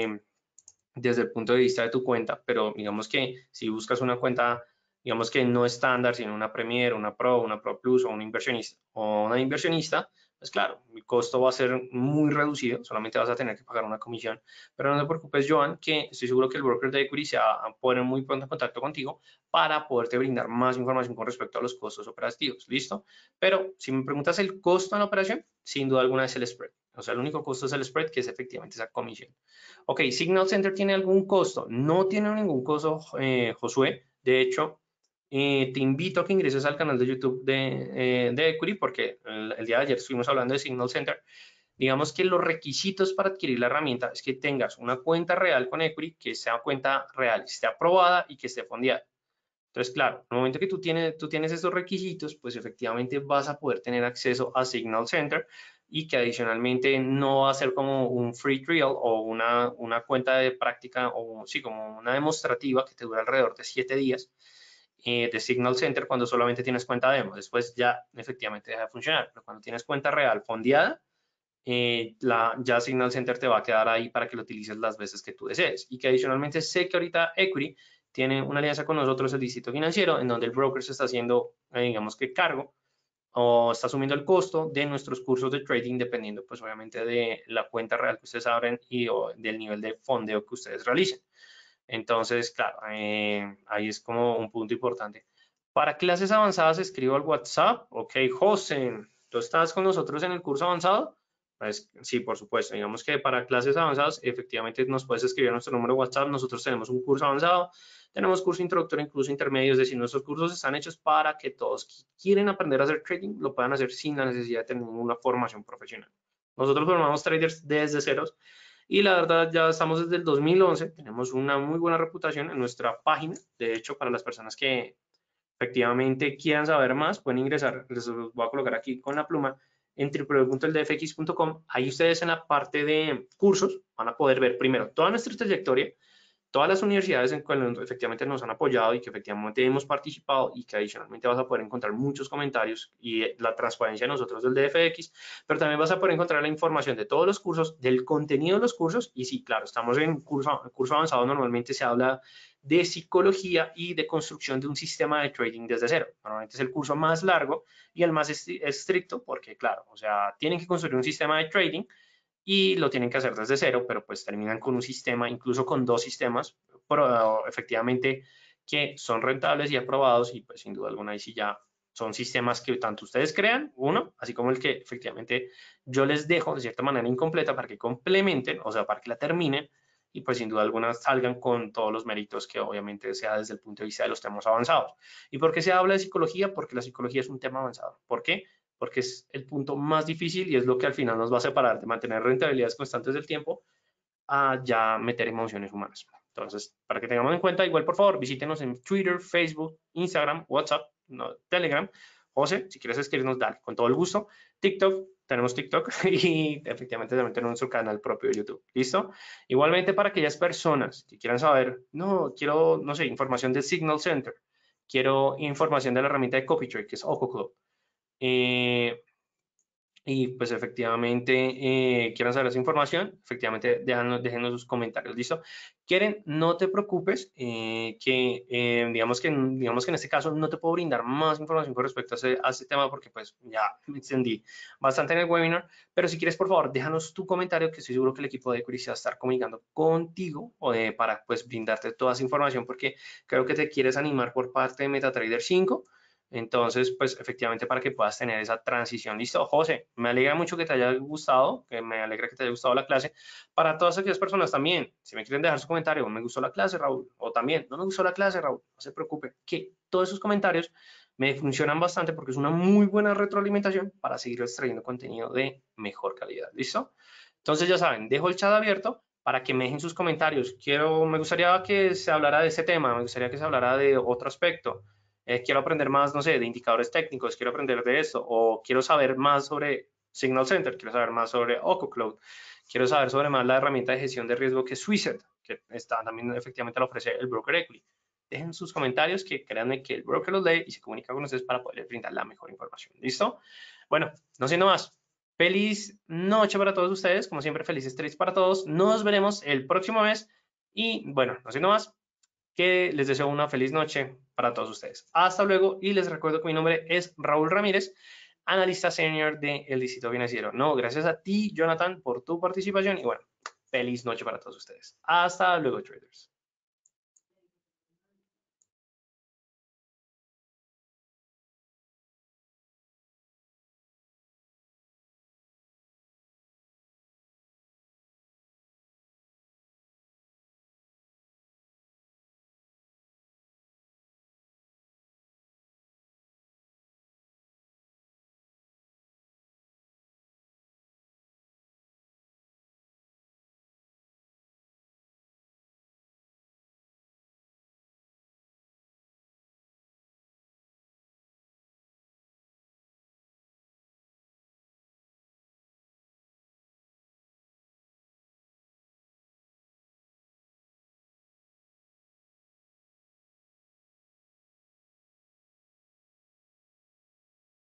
desde el punto de vista de tu cuenta, pero digamos que si buscas una cuenta, digamos que no estándar, sino una Premier, una Pro Plus o una inversionista, pues claro, el costo va a ser muy reducido, solamente vas a tener que pagar una comisión. Pero no te preocupes, Joan, que estoy seguro que el broker de Equity se va a poner muy pronto en contacto contigo para poderte brindar más información con respecto a los costos operativos. ¿Listo? Pero si me preguntas el costo en la operación, sin duda alguna es el spread. O sea, el único costo es el spread, que es efectivamente esa comisión. Ok, Signal Center tiene algún costo. No tiene ningún costo, Josué. De hecho, te invito a que ingreses al canal de YouTube de Equity, porque el día de ayer estuvimos hablando de Signal Center. Digamos que los requisitos para adquirir la herramienta es que tengas una cuenta real con Equity, que sea cuenta real, esté aprobada y que esté fondeada. Entonces, claro, en el momento que tú tienes estos requisitos, pues efectivamente vas a poder tener acceso a Signal Center, y que adicionalmente no va a ser como un free trial o una cuenta de práctica, o sí, como una demostrativa que te dura alrededor de 7 días de Signal Center, cuando solamente tienes cuenta demo. Después ya efectivamente deja de funcionar, pero cuando tienes cuenta real fondeada, ya Signal Center te va a quedar ahí para que lo utilices las veces que tú desees. Y que adicionalmente sé que ahorita Equity tiene una alianza con nosotros, el Distrito Financiero, en donde el broker se está haciendo, digamos que cargo, o está asumiendo el costo de nuestros cursos de trading, dependiendo pues obviamente de la cuenta real que ustedes abren y del nivel de fondeo que ustedes realicen. Entonces, claro, ahí es como un punto importante. Para clases avanzadas escribo al WhatsApp. Ok, José, ¿tú estás con nosotros en el curso avanzado? Pues sí, por supuesto. Digamos que para clases avanzadas, efectivamente nos puedes escribir a nuestro número de WhatsApp. Nosotros tenemos un curso avanzado, tenemos curso introductorio, incluso intermedio. Es decir, nuestros cursos están hechos para que todos que quieren aprender a hacer trading lo puedan hacer sin la necesidad de tener una formación profesional. Nosotros formamos traders desde ceros, y la verdad ya estamos desde el 2011, tenemos una muy buena reputación en nuestra página. De hecho, para las personas que efectivamente quieran saber más, pueden ingresar, les voy a colocar aquí con la pluma, en www.eldfx.com. Ahí ustedes en la parte de cursos van a poder ver primero toda nuestra trayectoria, todas las universidades en que efectivamente nos han apoyado y que efectivamente hemos participado, y que adicionalmente vas a poder encontrar muchos comentarios y la transparencia de nosotros del DFX, pero también vas a poder encontrar la información de todos los cursos, del contenido de los cursos. Y sí, claro, estamos en curso avanzado, normalmente se habla de psicología y de construcción de un sistema de trading desde cero. Normalmente es el curso más largo y el más estricto, porque claro, o sea, tienen que construir un sistema de trading y lo tienen que hacer desde cero, pero pues terminan con un sistema, incluso con 2 sistemas, pero efectivamente que son rentables y aprobados, y pues sin duda alguna ahí sí ya son sistemas que tanto ustedes crean, uno, así como el que efectivamente yo les dejo de cierta manera incompleta para que complementen, o sea, para que la terminen, y pues sin duda alguna salgan con todos los méritos que obviamente sea desde el punto de vista de los temas avanzados. ¿Y por qué se habla de psicología? Porque la psicología es un tema avanzado. ¿Por qué? Porque es el punto más difícil y es lo que al final nos va a separar de mantener rentabilidades constantes del tiempo a ya meter emociones humanas. Entonces, para que tengamos en cuenta, igual por favor visítenos en Twitter, Facebook, Instagram, WhatsApp, no, Telegram. José, si quieres escribirnos, dale, con todo el gusto. TikTok, tenemos TikTok y efectivamente también tenemos nuestro canal propio de YouTube. ¿Listo? Igualmente para aquellas personas que quieran saber, no, quiero, no sé, información de Signal Center, quiero información de la herramienta de CopyTrade, que es OcoClub. Y pues efectivamente quieran saber esa información, efectivamente déjenos sus comentarios, ¿listo? Quieren, no te preocupes, digamos que en este caso no te puedo brindar más información con respecto a ese tema porque pues ya me extendí bastante en el webinar, pero si quieres por favor déjanos tu comentario que estoy seguro que el equipo de Equity va a estar comunicando contigo para pues brindarte toda esa información porque creo que te quieres animar por parte de MetaTrader 5. Entonces, pues efectivamente para que puedas tener esa transición. Listo, José, me alegra mucho que te haya gustado, que me alegra que te haya gustado la clase. Para todas aquellas personas también, si me quieren dejar su comentario, me gustó la clase, Raúl, o también, no me gustó la clase, Raúl, no se preocupe, que todos esos comentarios me funcionan bastante porque es una muy buena retroalimentación para seguir extrayendo contenido de mejor calidad. ¿Listo? Entonces, ya saben, dejo el chat abierto para que me dejen sus comentarios. Me gustaría que se hablara de ese tema, me gustaría que se hablara de otro aspecto. Quiero aprender más, no sé, de indicadores técnicos, quiero aprender de esto, o quiero saber más sobre Signal Center, quiero saber más sobre OcoCloud, quiero saber sobre más la herramienta de gestión de riesgo que es Swisset, que está también efectivamente la ofrece el Broker Equity. Dejen sus comentarios, que créanme que el broker los lee y se comunica con ustedes para poderles brindar la mejor información. ¿Listo? Bueno, no siendo más, feliz noche para todos ustedes, como siempre, felices trades para todos. Nos veremos el próximo mes y bueno, no siendo más, que les deseo una feliz noche para todos ustedes. Hasta luego y les recuerdo que mi nombre es Raúl Ramírez, analista senior de El Distrito Financiero. No, gracias a ti, Jonathan, por tu participación y bueno, feliz noche para todos ustedes. Hasta luego, traders.